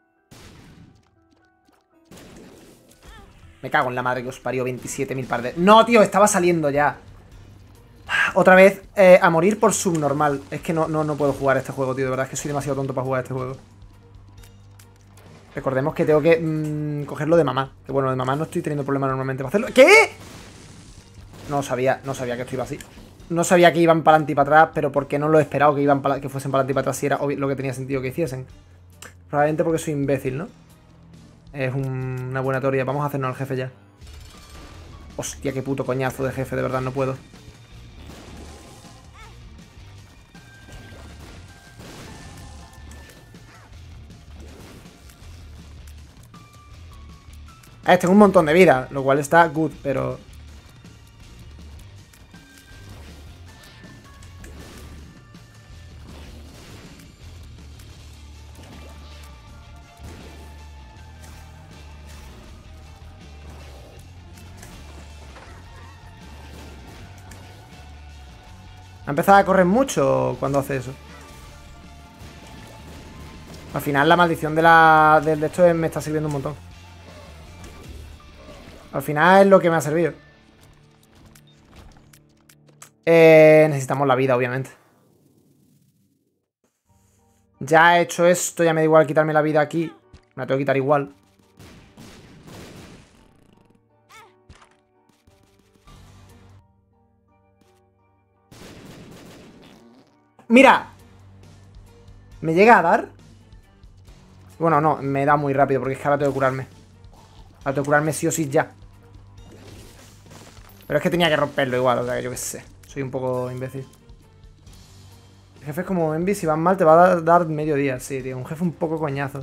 Me cago en la madre que os parió 27.000 par de... ¡No, tío! Estaba saliendo ya. Otra vez, a morir por subnormal. Es que no puedo jugar este juego, tío. De verdad es que soy demasiado tonto para jugar este juego. Recordemos que tengo que cogerlo de mamá. Que bueno, de mamá no estoy teniendo problemas normalmente para hacerlo. ¿Qué? No sabía que esto iba así. No sabía que iban para adelante y para atrás, pero porque no lo he esperado que fuesen para adelante y para atrás si era lo que tenía sentido que hiciesen. Probablemente porque soy imbécil, ¿no? Es una buena teoría. Vamos a hacernos al jefe ya. Hostia, qué puto coñazo de jefe, de verdad, no puedo. Tengo un montón de vida, lo cual está good, pero... Ha empezado a correr mucho cuando hace eso. Al final la maldición del de esto me está sirviendo un montón. Al final es lo que me ha servido. Necesitamos la vida, obviamente. Ya he hecho esto, ya me da igual quitarme la vida aquí. Me la tengo que quitar igual. ¡Mira! ¿Me llega a dar? Bueno, no, me da muy rápido porque es que ahora tengo que curarme. Ahora tengo que curarme sí o sí ya. Pero es que tenía que romperlo igual, o sea que yo qué sé. Soy un poco imbécil. El jefe es como Envy, si vas mal te va a dar medio día. Sí, tío, un jefe un poco coñazo.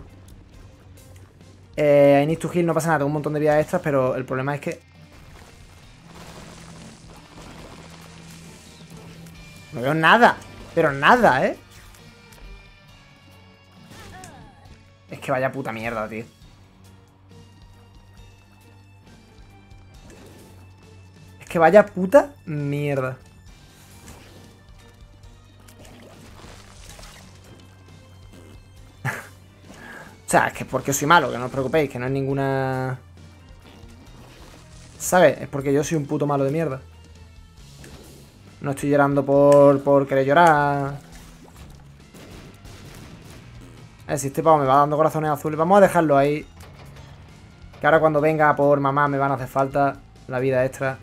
I need to heal, no pasa nada, tengo un montón de vidas extras, pero el problema es que... No veo nada, pero nada, ¿eh? Es que vaya puta mierda, tío. Es que vaya puta mierda. O sea, es que porque soy malo, que no os preocupéis, que no es ninguna... ¿Sabes? Es porque yo soy un puto malo de mierda. No estoy llorando por querer llorar. Si este pavo me va dando corazones azules, vamos a dejarlo ahí. Que ahora cuando venga por mamá me van a hacer falta la vida extra.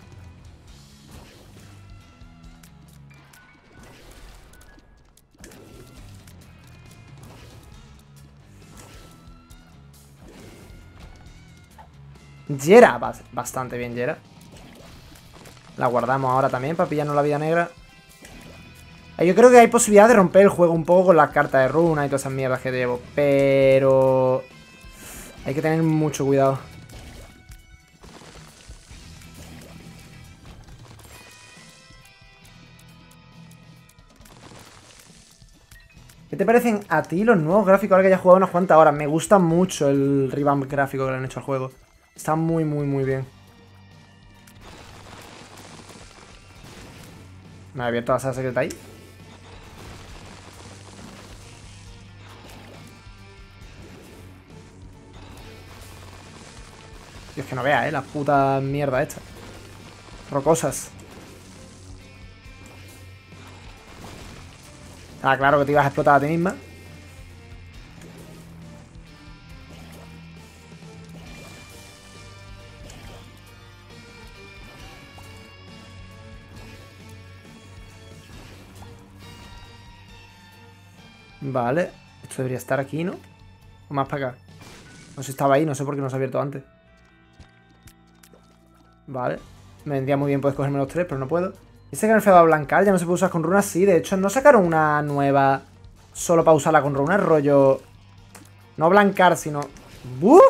Yera, bastante bien Yera. La guardamos ahora también para pillarnos la vida negra. Yo creo que hay posibilidad de romper el juego un poco con las cartas de runa y todas esas mierdas que llevo. Pero... hay que tener mucho cuidado. ¿Qué te parecen a ti los nuevos gráficos ahora que ya he jugado unas cuantas horas? Me gusta mucho el revamp gráfico que le han hecho al juego. Está muy, muy, muy bien. Me ha abierto la sala secreta ahí. Dios, que no vea, la puta mierda esta. Rocosas. Ah, claro que te ibas a explotar a ti misma. Vale. Esto debería estar aquí, ¿no? O más para acá. No sé si estaba ahí, no sé por qué no se ha abierto antes. Vale. Me vendría muy bien poder cogerme los 3, pero no puedo. Dice que nerfeado a blancar, ya no se puede usar con runas. Sí, de hecho, no sacaron una nueva solo para usarla con runas, rollo... No blancar, sino... ¡Buf!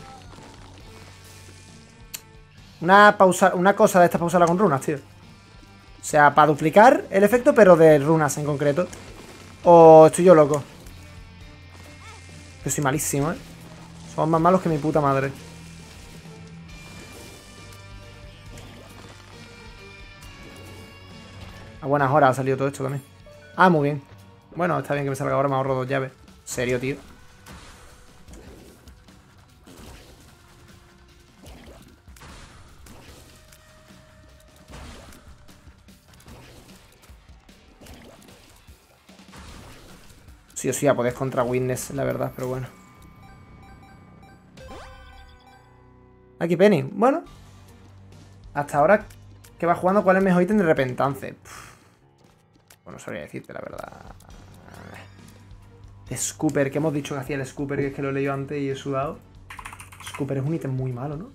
Una cosa de estas para usarla con runas, tío. O sea, para duplicar el efecto, pero de runas en concreto. O estoy yo loco. Que soy malísimo, ¿eh? Somos más malos que mi puta madre. A buenas horas ha salido todo esto también. Ah, muy bien. Bueno, está bien que me salga ahora, me ahorro 2 llaves. ¿Serio, tío? Sí o sí, a poder contra Witness, la verdad, pero bueno. Aquí Penny. Bueno. Hasta ahora que va jugando, ¿cuál es el mejor ítem de repentance? Bueno, no sabría decirte, la verdad. Scooper, que hemos dicho que hacía el Scooper, que es que lo he leído antes y he sudado. Scooper es un ítem muy malo, ¿no?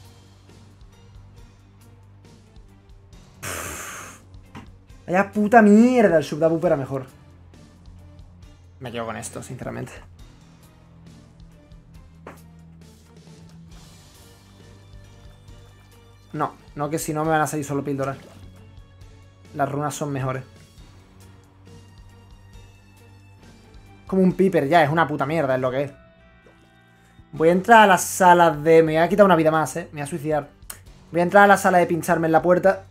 Vaya puta mierda, el Subdabup era mejor. Me quedo con esto, sinceramente. No, no, que si no me van a salir solo píldoras. Las runas son mejores. Como un piper, ya, es una puta mierda, es lo que es. Voy a entrar a la sala de... Me voy a quitar una vida más, me voy a suicidar. Voy a entrar a la sala de pincharme en la puerta.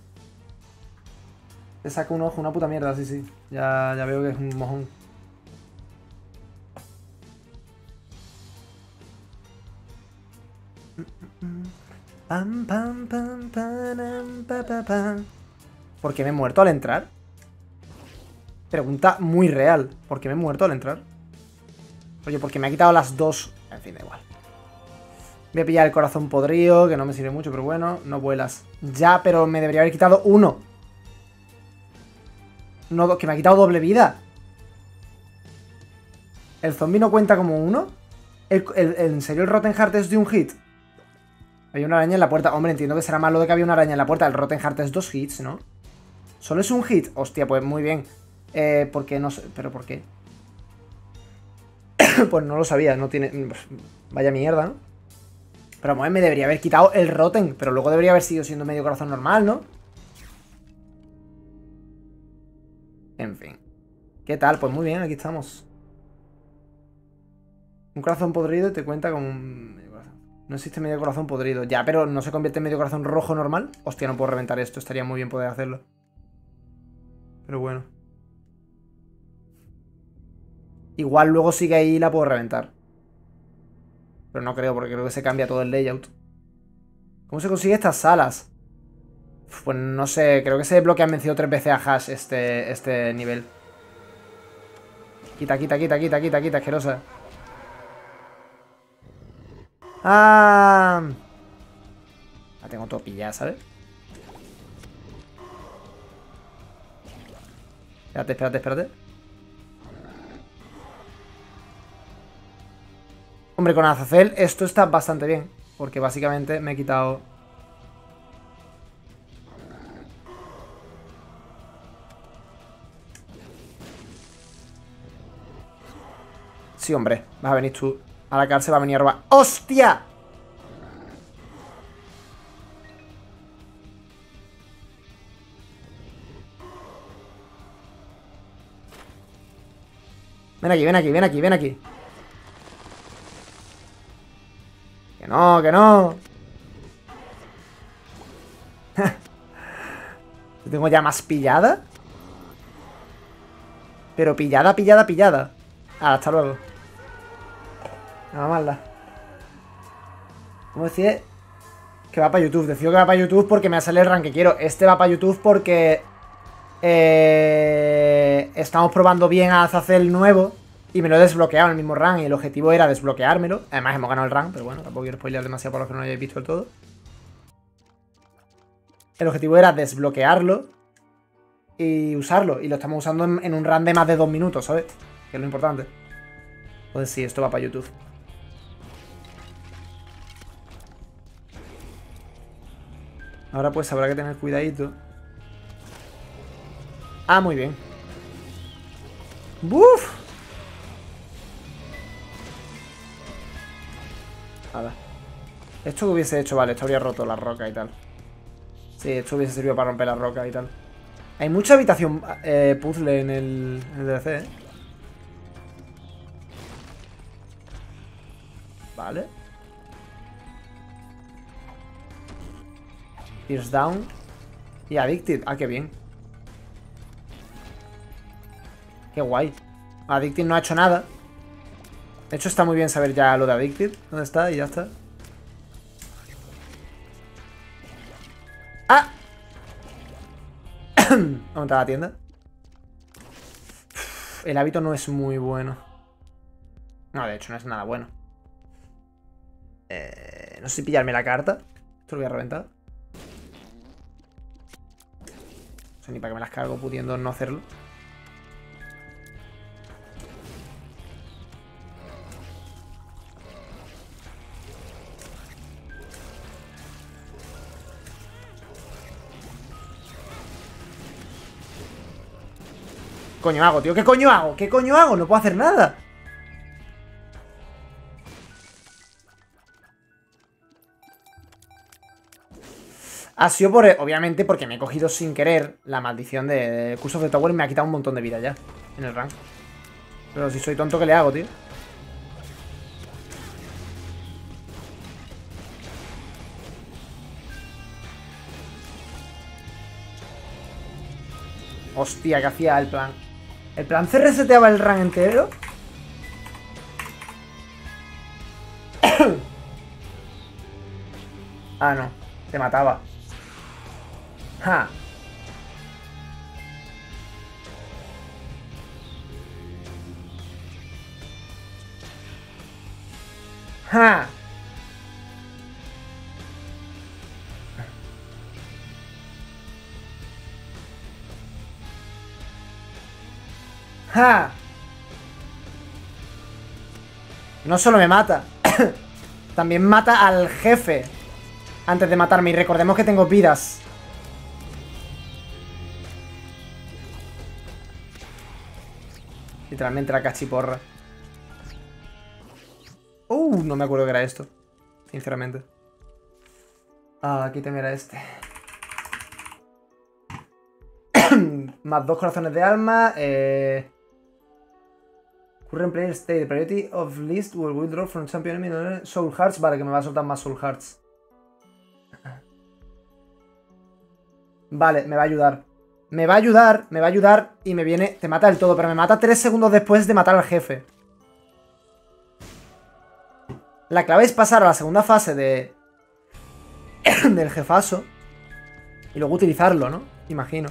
Le saco un ojo, una puta mierda, sí, sí. Ya veo que es un mojón. Pam, pam, pam, pam, pam, pam, pam. ¿Por qué me he muerto al entrar? Pregunta muy real. ¿Por qué me he muerto al entrar? Oye, porque me ha quitado las dos. En fin, da igual. Voy a pillar el corazón podrido, que no me sirve mucho, pero bueno. No vuelas. Ya, pero me debería haber quitado uno. No, que me ha quitado doble vida. ¿El zombie no cuenta como uno? ¿En serio el Rotten Heart es de un hit? Hay una araña en la puerta. Hombre, entiendo que será malo de que había una araña en la puerta. El Rotten Heart es 2 hits, ¿no? ¿Solo es un hit? Hostia, pues muy bien. ¿Por qué? No sé. ¿Pero por qué? Pues no lo sabía. No tiene... Vaya mierda, ¿no? Pero bueno, me debería haber quitado el Rotten. Pero luego debería haber sido siendo medio corazón normal, ¿no? En fin. ¿Qué tal? Pues muy bien, aquí estamos. Un corazón podrido te cuenta como un... No existe medio corazón podrido. Ya, pero ¿no se convierte en medio corazón rojo normal? Hostia, no puedo reventar esto. Estaría muy bien poder hacerlo. Pero bueno. Igual luego sigue ahí y la puedo reventar. Pero no creo, porque creo que se cambia todo el layout. ¿Cómo se consigue estas salas? Pues no sé, creo que se desbloquean vencido 3 veces a Hash este nivel. Quita, quita, quita, quita, quita, quita, asquerosa. Ah, la tengo todo pillada, ¿sabes? Espérate, espérate, espérate. Hombre, con Azazel esto está bastante bien. Porque básicamente me he quitado... Sí, hombre. Vas a venir tú a la cárcel, va a venir a robar. ¡Hostia! Ven aquí, ven aquí, ven aquí, ven aquí. Que no, que no. ¿Te tengo ya más pillada? Pero pillada, pillada, pillada. Ah, hasta luego. Nada más. ¿Cómo decía? Que va para YouTube. Decido que va para YouTube porque me va a salir el rank que quiero. Este va para YouTube porque... estamos probando bien a Azazel nuevo. Y me lo he desbloqueado en el mismo rank. Y el objetivo era desbloqueármelo. Además hemos ganado el rank. Pero bueno, tampoco quiero spoilear demasiado para los que no lo hayáis visto del todo. El objetivo era desbloquearlo y usarlo. Y lo estamos usando en un run de más de 2 minutos, ¿sabes? Que es lo importante. Entonces sí, esto va para YouTube. Ahora pues habrá que tener cuidadito. Ah, muy bien. ¡Buf! Nada. Esto que hubiese hecho, vale, esto habría roto la roca y tal. Sí, esto hubiese servido para romper la roca y tal. Hay mucha habitación puzzle en el DLC, ¿eh? Vale. Pierce down. Y Addicted. Ah, qué bien. Qué guay. Addicted no ha hecho nada. De hecho, está muy bien saber ya lo de Addicted. ¿Dónde está? Y ya está. ¡Ah! ¿Dónde está la tienda? El hábito no es muy bueno. No, de hecho no es nada bueno. No sé si pillarme la carta. Esto lo voy a reventar. No sé ni para qué me las cargo pudiendo no hacerlo. ¿Qué coño hago, tío? ¿Qué coño hago? ¿Qué coño hago? No puedo hacer nada. Ha sido por, obviamente porque me he cogido sin querer la maldición de Curse of the Tower y me ha quitado un montón de vida ya en el rank. Pero si soy tonto, ¿qué le hago, tío? Hostia, ¿qué hacía el plan? ¿El plan se reseteaba el rank entero? Ah, no. Te mataba. Ja. Ja. Ja. No solo me mata, también mata al jefe antes de matarme. Y recordemos que tengo vidas. Literalmente la cachiporra. No me acuerdo que era esto, sinceramente. Ah, aquí también era este. Más 2 corazones de alma. Current player state. The priority of list will withdraw from champion enemy. Soul Hearts. Vale, que me va a soltar más Soul Hearts. Vale, me va a ayudar. Me va a ayudar, me va a ayudar. Y me viene, te mata del todo. Pero me mata 3 segundos después de matar al jefe. La clave es pasar a la segunda fase de del jefazo. Y luego utilizarlo, ¿no? Imagino.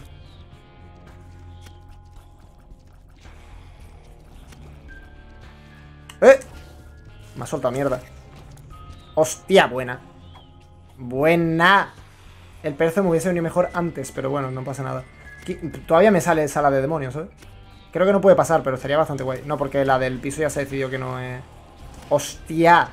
Me ha soltado mierda. Hostia, buena. Buena. El perzo me hubiese venido mejor antes, pero bueno, no pasa nada. Todavía me sale sala de demonios, ¿eh? Creo que no puede pasar, pero estaría bastante guay. No, porque la del piso ya se decidió que no es... ¡Hostia!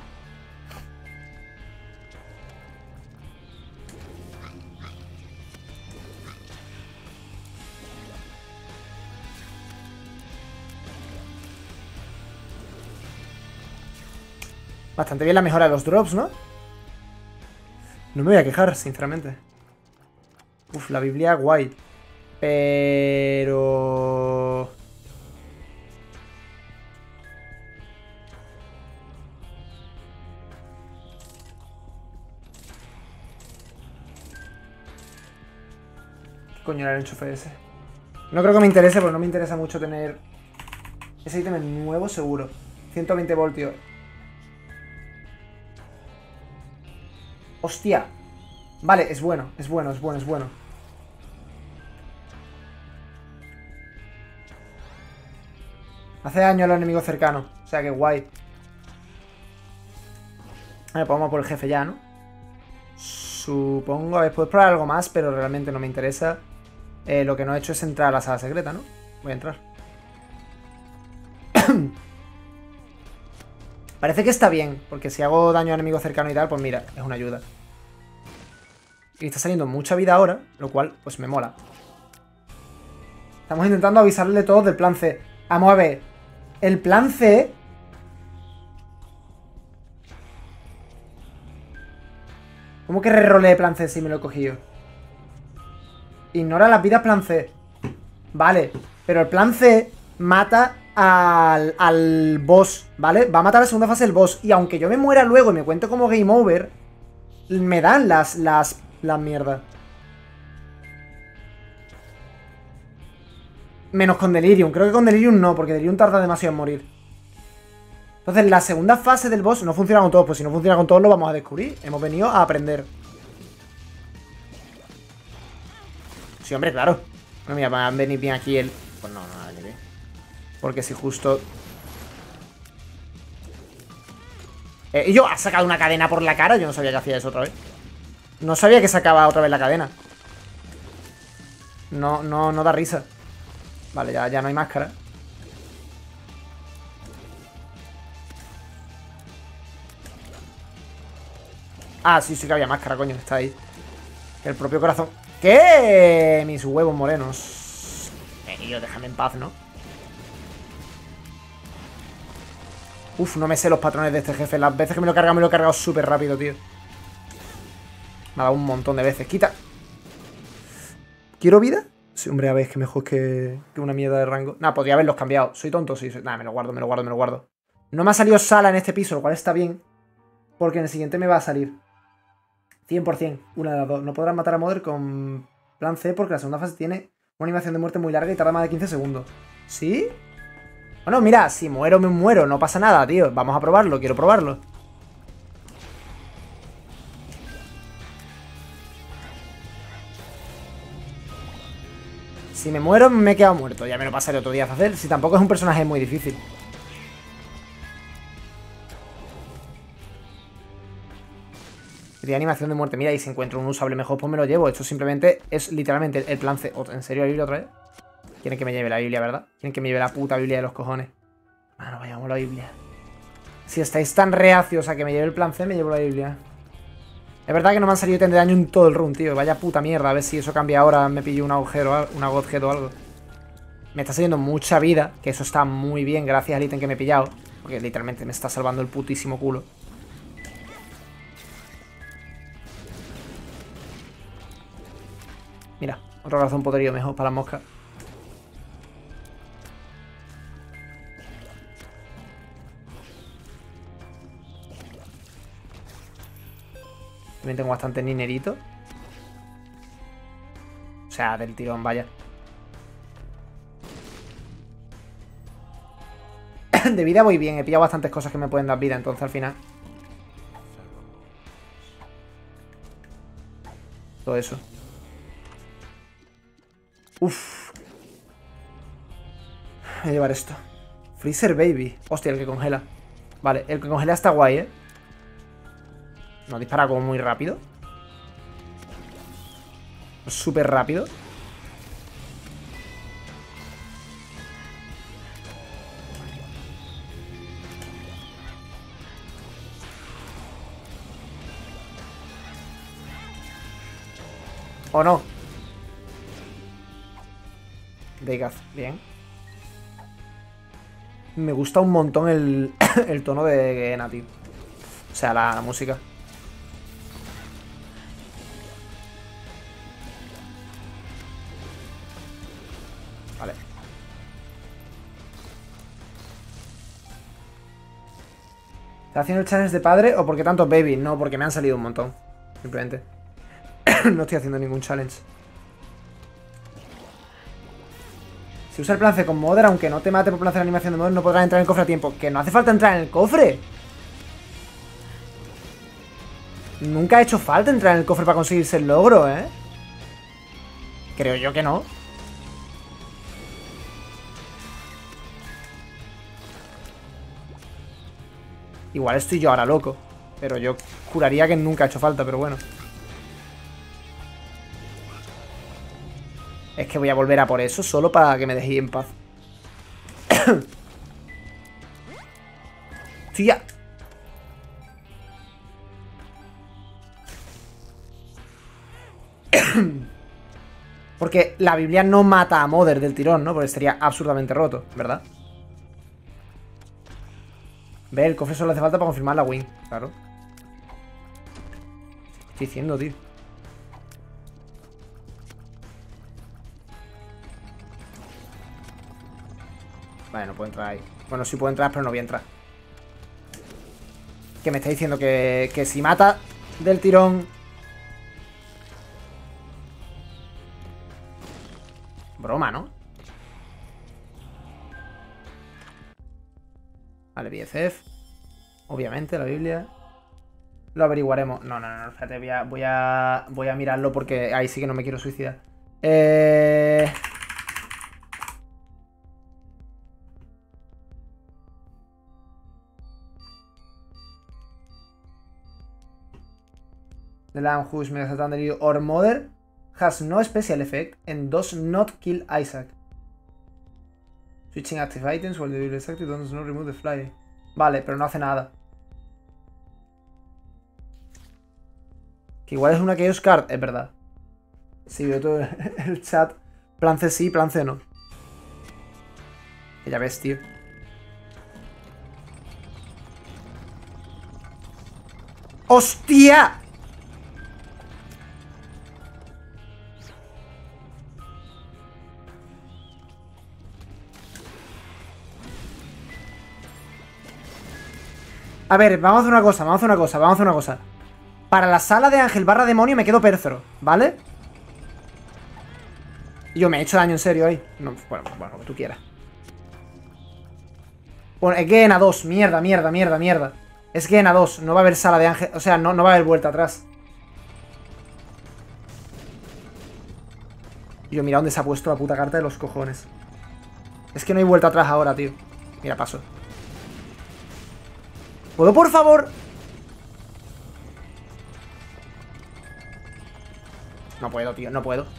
Bastante bien la mejora de los drops, ¿no? No me voy a quejar, sinceramente. Uf, la Biblia guay. Pero... ¿Qué coño era el enchufe ese? No creo que me interese, porque no me interesa mucho tener... Ese ítem es nuevo, seguro. 120 voltios. ¡Hostia! Vale, es bueno, es bueno, es bueno, es bueno. Hace daño al enemigo cercano. O sea que guay. A ver, pues vamos por el jefe ya, ¿no? Supongo... A ver, puedo explorar algo más, pero realmente no me interesa. Lo que no he hecho es entrar a la sala secreta, ¿no? Voy a entrar. Parece que está bien, porque si hago daño a enemigo cercano y tal, pues mira, es una ayuda. Y está saliendo mucha vida ahora, lo cual, pues me mola. Estamos intentando avisarle todos del plan C. Vamos a ver. El plan C... ¿Cómo que re-rolee plan C si me lo he cogido? Ignora las vidas plan C. Vale, pero el plan C mata al boss, ¿vale? Va a matar a la segunda fase el boss. Y aunque yo me muera luego y me cuento como game over, me dan las mierdas. Menos con Delirium. Creo que con Delirium no, porque Delirium tarda demasiado en morir. Entonces la segunda fase del boss no funciona con todos. Pues si no funciona con todos lo vamos a descubrir. Hemos venido a aprender. Sí, hombre, claro. No, mira, va a venir bien aquí el... Pues no, no va a venir bien. Porque si justo... Y yo, ha sacado una cadena por la cara. Yo no sabía que hacía eso otra vez. No sabía que sacaba otra vez la cadena. No da risa. Vale, ya no hay máscara. Ah, sí que había máscara, coño, está ahí. El propio corazón. ¿Qué? Mis huevos morenos. Yo, déjame en paz, ¿no? Uf, no me sé los patrones de este jefe. Las veces que me lo he cargado súper rápido, tío. Me ha dado un montón de veces. Quita. ¿Quiero vida? Sí, hombre, a ver, es que mejor que una mierda de rango. Nah, podría haberlos cambiado. ¿Soy tonto? Sí. Nah, me lo guardo. No me ha salido sala en este piso, lo cual está bien. Porque en el siguiente me va a salir 100%, una de las dos. No podrás matar a Mother con plan C porque la segunda fase tiene una animación de muerte muy larga y tarda más de 15 segundos. ¿Sí? Bueno, mira, si muero, me muero. No pasa nada, tío. Vamos a probarlo, quiero probarlo. Si me muero, me he quedado muerto. Ya me lo pasaré otro día a hacer. Si tampoco es un personaje muy difícil. De animación de muerte. Mira, y si encuentro un usable mejor, pues me lo llevo. Esto simplemente es literalmente el plan C. ¿En serio la Biblia otra vez? Quieren que me lleve la Biblia, ¿verdad? Quieren que me lleve la puta Biblia de los cojones. Ah, no, vayamos la Biblia. Si estáis tan reacios a que me lleve el plan C, me llevo la Biblia. Es verdad que no me han salido ítems de daño en todo el run, tío. Vaya puta mierda. A ver si eso cambia ahora. Me pillo un agujero, una godhead o algo. Me está saliendo mucha vida. Que eso está muy bien gracias al ítem que me he pillado. Porque literalmente me está salvando el putísimo culo. Mira, otro corazón podrido mejor para las moscas. También tengo bastante dinerito. O sea, del tirón, vaya. De vida voy bien, he pillado bastantes cosas que me pueden dar vida, entonces al final. Todo eso. Uf. Voy a llevar esto. Freezer Baby. Hostia, el que congela. Vale, el que congela está guay, ¿eh? No dispara como muy rápido. Súper rápido. ¿O no? Deigaz, bien. Me gusta un montón el, el tono de Native. O sea, la música. Vale. ¿Estás haciendo el challenge de padre o porque tantos baby? No, porque me han salido un montón. Simplemente. No estoy haciendo ningún challenge. Si usa el plan C con Mother, aunque no te mate por plan C la animación de Mother, no podrás entrar en el cofre a tiempo. Que no hace falta entrar en el cofre. Nunca ha hecho falta entrar en el cofre para conseguirse el logro, ¿eh? Creo yo que no. Igual estoy yo ahora loco. Pero yo juraría que nunca ha hecho falta, pero bueno. Es que voy a volver a por eso solo para que me dejéis en paz. ¡Tía! Porque la Biblia no mata a Mother del tirón, ¿no? Porque estaría absurdamente roto, ¿verdad? Ve, el cofre solo hace falta para confirmar la win. Claro. ¿Qué estoy diciendo, tío? Vale, no puedo entrar ahí. Bueno, sí puedo entrar, pero no voy a entrar. Que me está diciendo que si mata del tirón... Broma, ¿no? Vale, BFF. Obviamente, la Biblia. Lo averiguaremos. No, espérate, voy a mirarlo porque ahí sí que no me quiero suicidar. The Lamb whose Mega Thunder or Mother has no special effect and does not kill Isaac. Switching active items while the Bible is active does not remove the fly. Vale, pero no hace nada. Que igual es una Chaos Card, es verdad. Sí, veo todo el chat. Plan C sí, plan C no. Que ya ves, tío. ¡Hostia! A ver, vamos a hacer una cosa. Para la sala de ángel barra demonio me quedo Perthro, ¿vale? Yo me he hecho daño en serio ahí. No, bueno, lo que tú quieras. Bueno, es Gain a 2, mierda. Es Gain a 2, no va a haber sala de ángel. O sea, no va a haber vuelta atrás. Yo, mira dónde se ha puesto la puta carta de los cojones. Es que no hay vuelta atrás ahora, tío. Mira, paso. ¿Puedo, por favor? No puedo, tío, no puedo.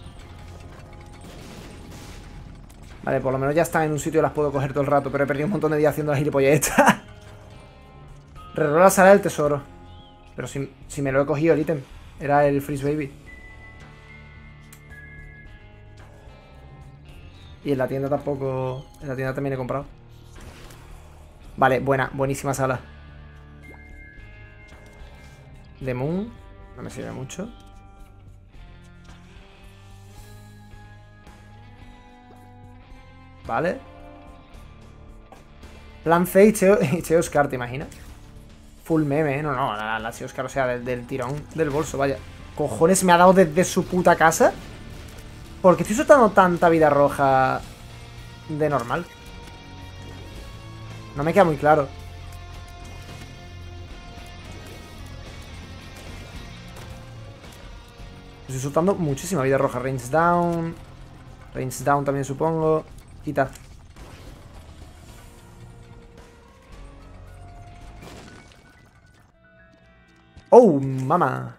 Vale, por lo menos ya están en un sitio y las puedo coger todo el rato. Pero he perdido un montón de días haciendo la gilipollez esta. Rerola la sala del tesoro. Pero si me lo he cogido el ítem. Era el Freeze Baby. Y en la tienda tampoco... En la tienda también he comprado. Vale, buenísima sala. The Moon. No me sirve mucho. Vale. Plan C y Cheoscar, ¿te imaginas? Full meme, ¿eh? No, la Cheoscar, o sea, del tirón del bolso, vaya. ¿Cojones me ha dado desde su puta casa? ¿Por qué estoy soltando tanta vida roja de normal? No me queda muy claro. Estoy soltando muchísima vida roja. Range down. Range down también supongo. Quita. ¡Oh, mamá!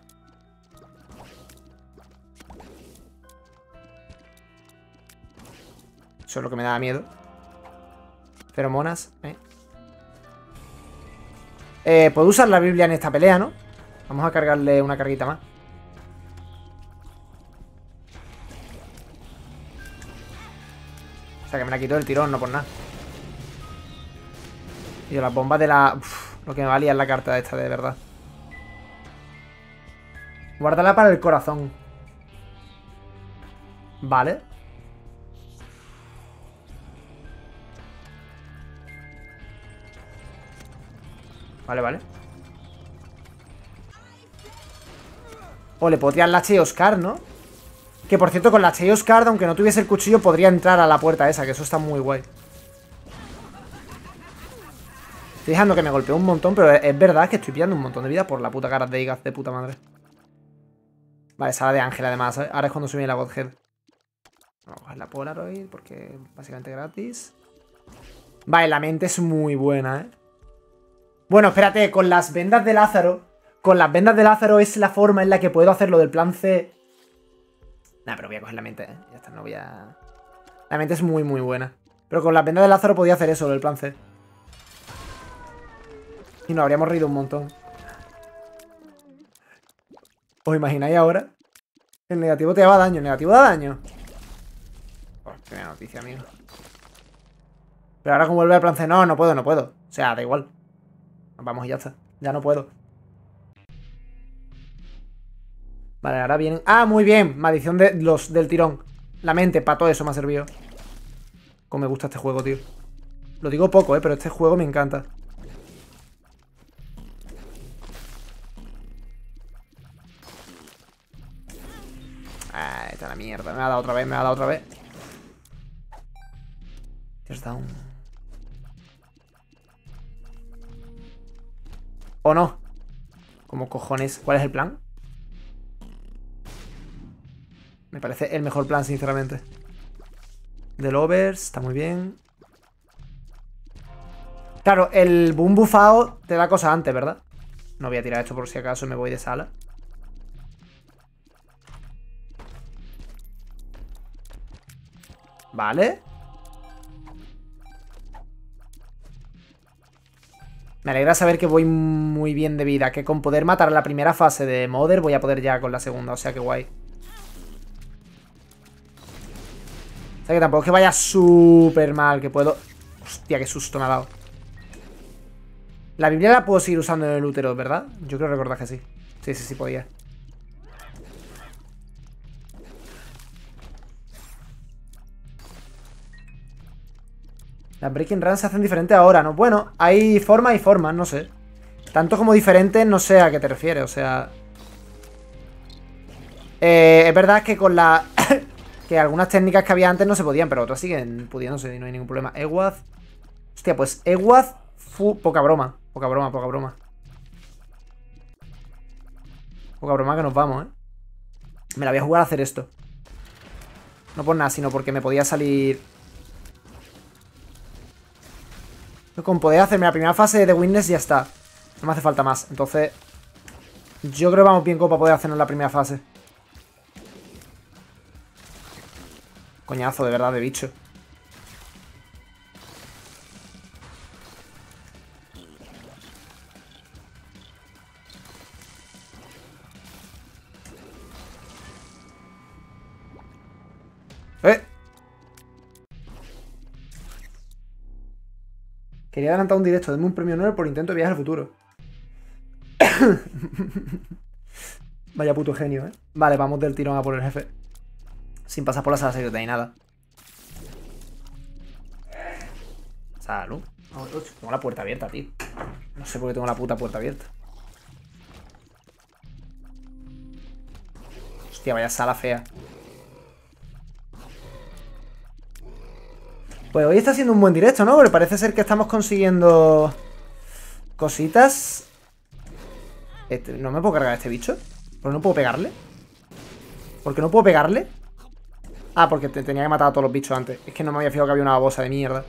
Eso es lo que me da miedo. Feromonas, puedo usar la Biblia en esta pelea, ¿no? Vamos a cargarle una carguita más. O sea, que me la quitó del tirón, no por nada. Y las bombas de la... Uf, lo que me valía es la carta esta, de verdad. Guárdala para el corazón. Vale. Vale. O le puedo tirar la Cheoscar, ¿no? Que por cierto, con la Cheoscar, aunque no tuviese el cuchillo, podría entrar a la puerta esa, que eso está muy guay. Estoy dejando que me golpee un montón, pero es verdad que estoy pillando un montón de vida por la puta cara de Igaz de puta madre. Vale, sala de ángel además, ¿sabes? Ahora es cuando sube la Godhead. Vamos a coger la Polaroid porque básicamente gratis. Vale, la mente es muy buena, ¿eh? Bueno, espérate, con las vendas de Lázaro. Con las vendas de Lázaro es la forma en la que puedo hacer lo del plan C. Nah, pero voy a coger la mente, ¿eh? Ya está, no voy a... La mente es muy, muy buena. Pero con las vendas de Lázaro podía hacer eso, lo del plan C. Y nos habríamos reído un montón. ¿Os imagináis ahora? El negativo te daba daño. El negativo da daño. Oh, qué buena noticia, amigo. Pero ahora como vuelve al plan C, no puedo, no puedo. O sea, da igual. Vamos y ya está. Ya no puedo. Vale, ahora vienen... ¡Ah, muy bien! Maldición del tirón. La mente, para todo eso me ha servido. Como me gusta este juego, tío. Lo digo poco, pero este juego me encanta. Ah, está la mierda. Me ha dado otra vez, me ha dado otra vez. Dios, down. ¿O no? ¿Cómo cojones? ¿Cuál es el plan? Me parece el mejor plan, sinceramente. Del overs, está muy bien. Claro, el boom bufado te da cosas antes, ¿verdad? No voy a tirar esto por si acaso me voy de sala. Vale. Me alegra saber que voy muy bien de vida. Que con poder matar la primera fase de Mother voy a poder ya con la segunda. O sea que guay. O sea que tampoco es que vaya súper mal. Que puedo... Hostia, qué susto me ha dado. La Biblia la puedo seguir usando en el útero, ¿verdad? Yo creo recordar que sí. Sí, podía. Las Breaking Runs se hacen diferentes ahora, ¿no? Bueno, hay formas y formas, no sé. Tanto como diferentes, no sé a qué te refieres, o sea... es verdad que con la... que algunas técnicas que había antes no se podían, pero otras siguen pudiéndose y no hay ningún problema. Ewath... Hostia, pues Ewath... Poca broma, poca broma, poca broma. Poca broma que nos vamos, ¿eh? Me la voy a jugar a hacer esto. No por nada, sino porque me podía salir... Con poder hacerme la primera fase de Witness ya está. No me hace falta más. Entonces, yo creo que vamos bien como para poder hacernos la primera fase. Coñazo, de verdad, de bicho. Quería adelantar un directo. Denme un premio Nobel por intento de viaje al futuro. Vaya puto genio, ¿eh? Vale, vamos del tirón a por el jefe. Sin pasar por la sala secreta ni nada. Salud. Tengo la puerta abierta, tío. No sé por qué tengo la puta puerta abierta. Hostia, vaya sala fea. Pues hoy está siendo un buen directo, ¿no? Porque parece ser que estamos consiguiendo cositas. ¿No me puedo cargar a este bicho? ¿Por qué no puedo pegarle? ¿Por qué no puedo pegarle? Ah, porque tenía que matar a todos los bichos antes. Es que no me había fijado que había una babosa de mierda.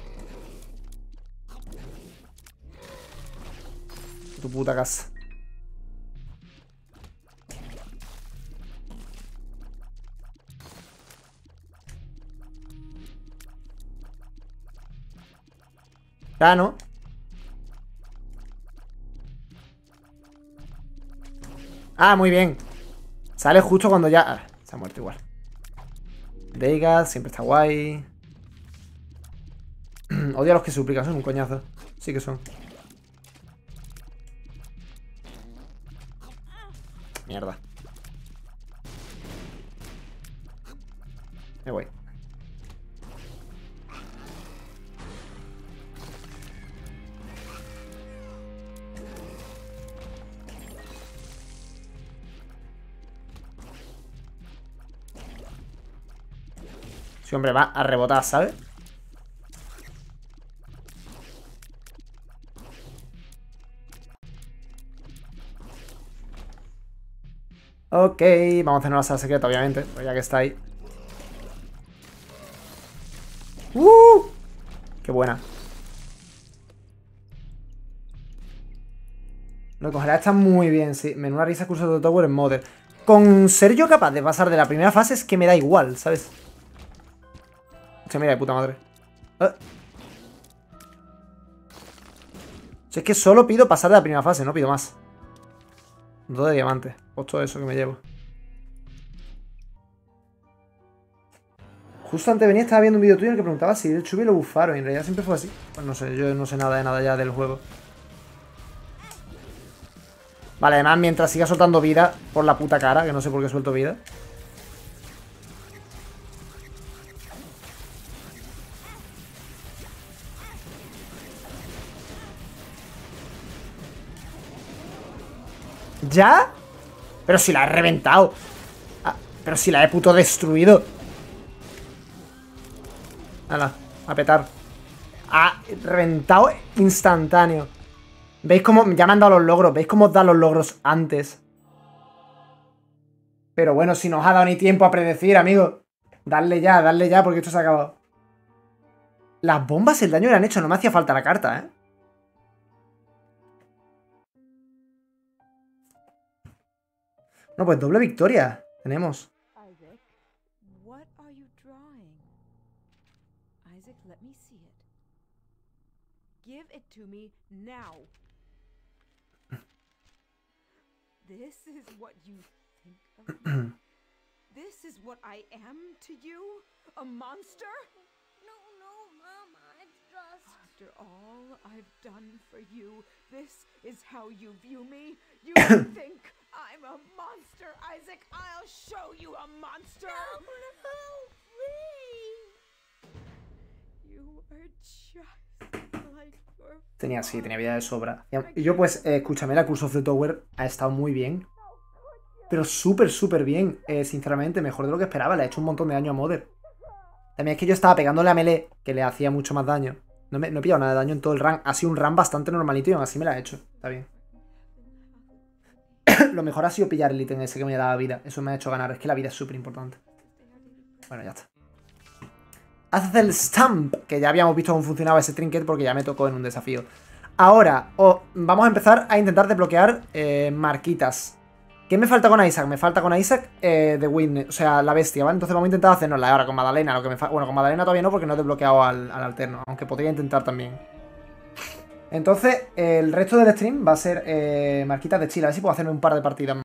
Tu puta casa. Ah, ¿no? Ah, muy bien. Sale justo cuando ya... Ah, se ha muerto igual. Veigar, siempre está guay. Odio a los que suplican, son un coñazo. Sí que son. Mierda. Me voy. Sí, hombre, va a rebotar, ¿sabes? Ok, vamos a hacer una sala secreta, obviamente, pues ya que está ahí. ¡Qué buena! Lo de congelar está muy bien, sí. Menuda risa curso de Tower en Mother. Con ser yo capaz de pasar de la primera fase es que me da igual, ¿sabes? Hostia, mira, de puta madre. Si es que solo pido pasar de la primera fase, no pido más. 2 de diamante. Pues todo eso que me llevo. Justo antes de venir estaba viendo un vídeo tuyo en el que preguntaba si el Chubi lo bufaron. Y en realidad siempre fue así. Pues no sé, yo no sé nada de nada ya del juego. Vale, además mientras siga soltando vida por la puta cara, que no sé por qué suelto vida. ¿Ya? Pero si la he reventado. Ah, pero si la he puto destruido. Hala, a petar. Ha reventado instantáneo. ¿Veis cómo ya me han dado los logros? ¿Veis cómo os dan los logros antes? Pero bueno, si no os ha dado ni tiempo a predecir, amigo. Dadle ya, porque esto se ha acabado. Las bombas, el daño que le han hecho, no me hacía falta la carta, ¿eh? No, pues doble victoria. Tenemos. Isaac, what are you drawing? Isaac, let me see it. Give it to me now. This is what you think of me? This is what I am to you? A monster? No, Mom, it's just... After all I've done for you, this is how you view me? You think I'm a monster, Isaac? I'll show you a monster! No, please! You are just like your Tenía vida de sobra. Y yo pues, escúchame, la Curse of the Tower ha estado muy bien. Pero súper bien. Sinceramente, mejor de lo que esperaba. Le ha hecho un montón de daño a Mother. También es que yo estaba pegándole a melee, que le hacía mucho más daño. No he pillado nada de daño en todo el run. Ha sido un run bastante normalito y aún así me la ha hecho. Está bien. Lo mejor ha sido pillar el ítem ese que me daba vida. Eso me ha hecho ganar. Es que la vida es súper importante. Bueno, ya está. Haz el Stamp, que ya habíamos visto cómo funcionaba ese trinket porque ya me tocó en un desafío. Ahora, vamos a empezar a intentar desbloquear marquitas. ¿Qué me falta con Isaac? Me falta con Isaac The Witness, o sea, la bestia, ¿vale? Entonces vamos a intentar hacernosla ahora con Madalena. Lo que me bueno, con Madalena todavía no porque no he desbloqueado al alterno, aunque podría intentar también. Entonces, el resto del stream va a ser marquitas de chill. A ver si puedo hacerme un par de partidas.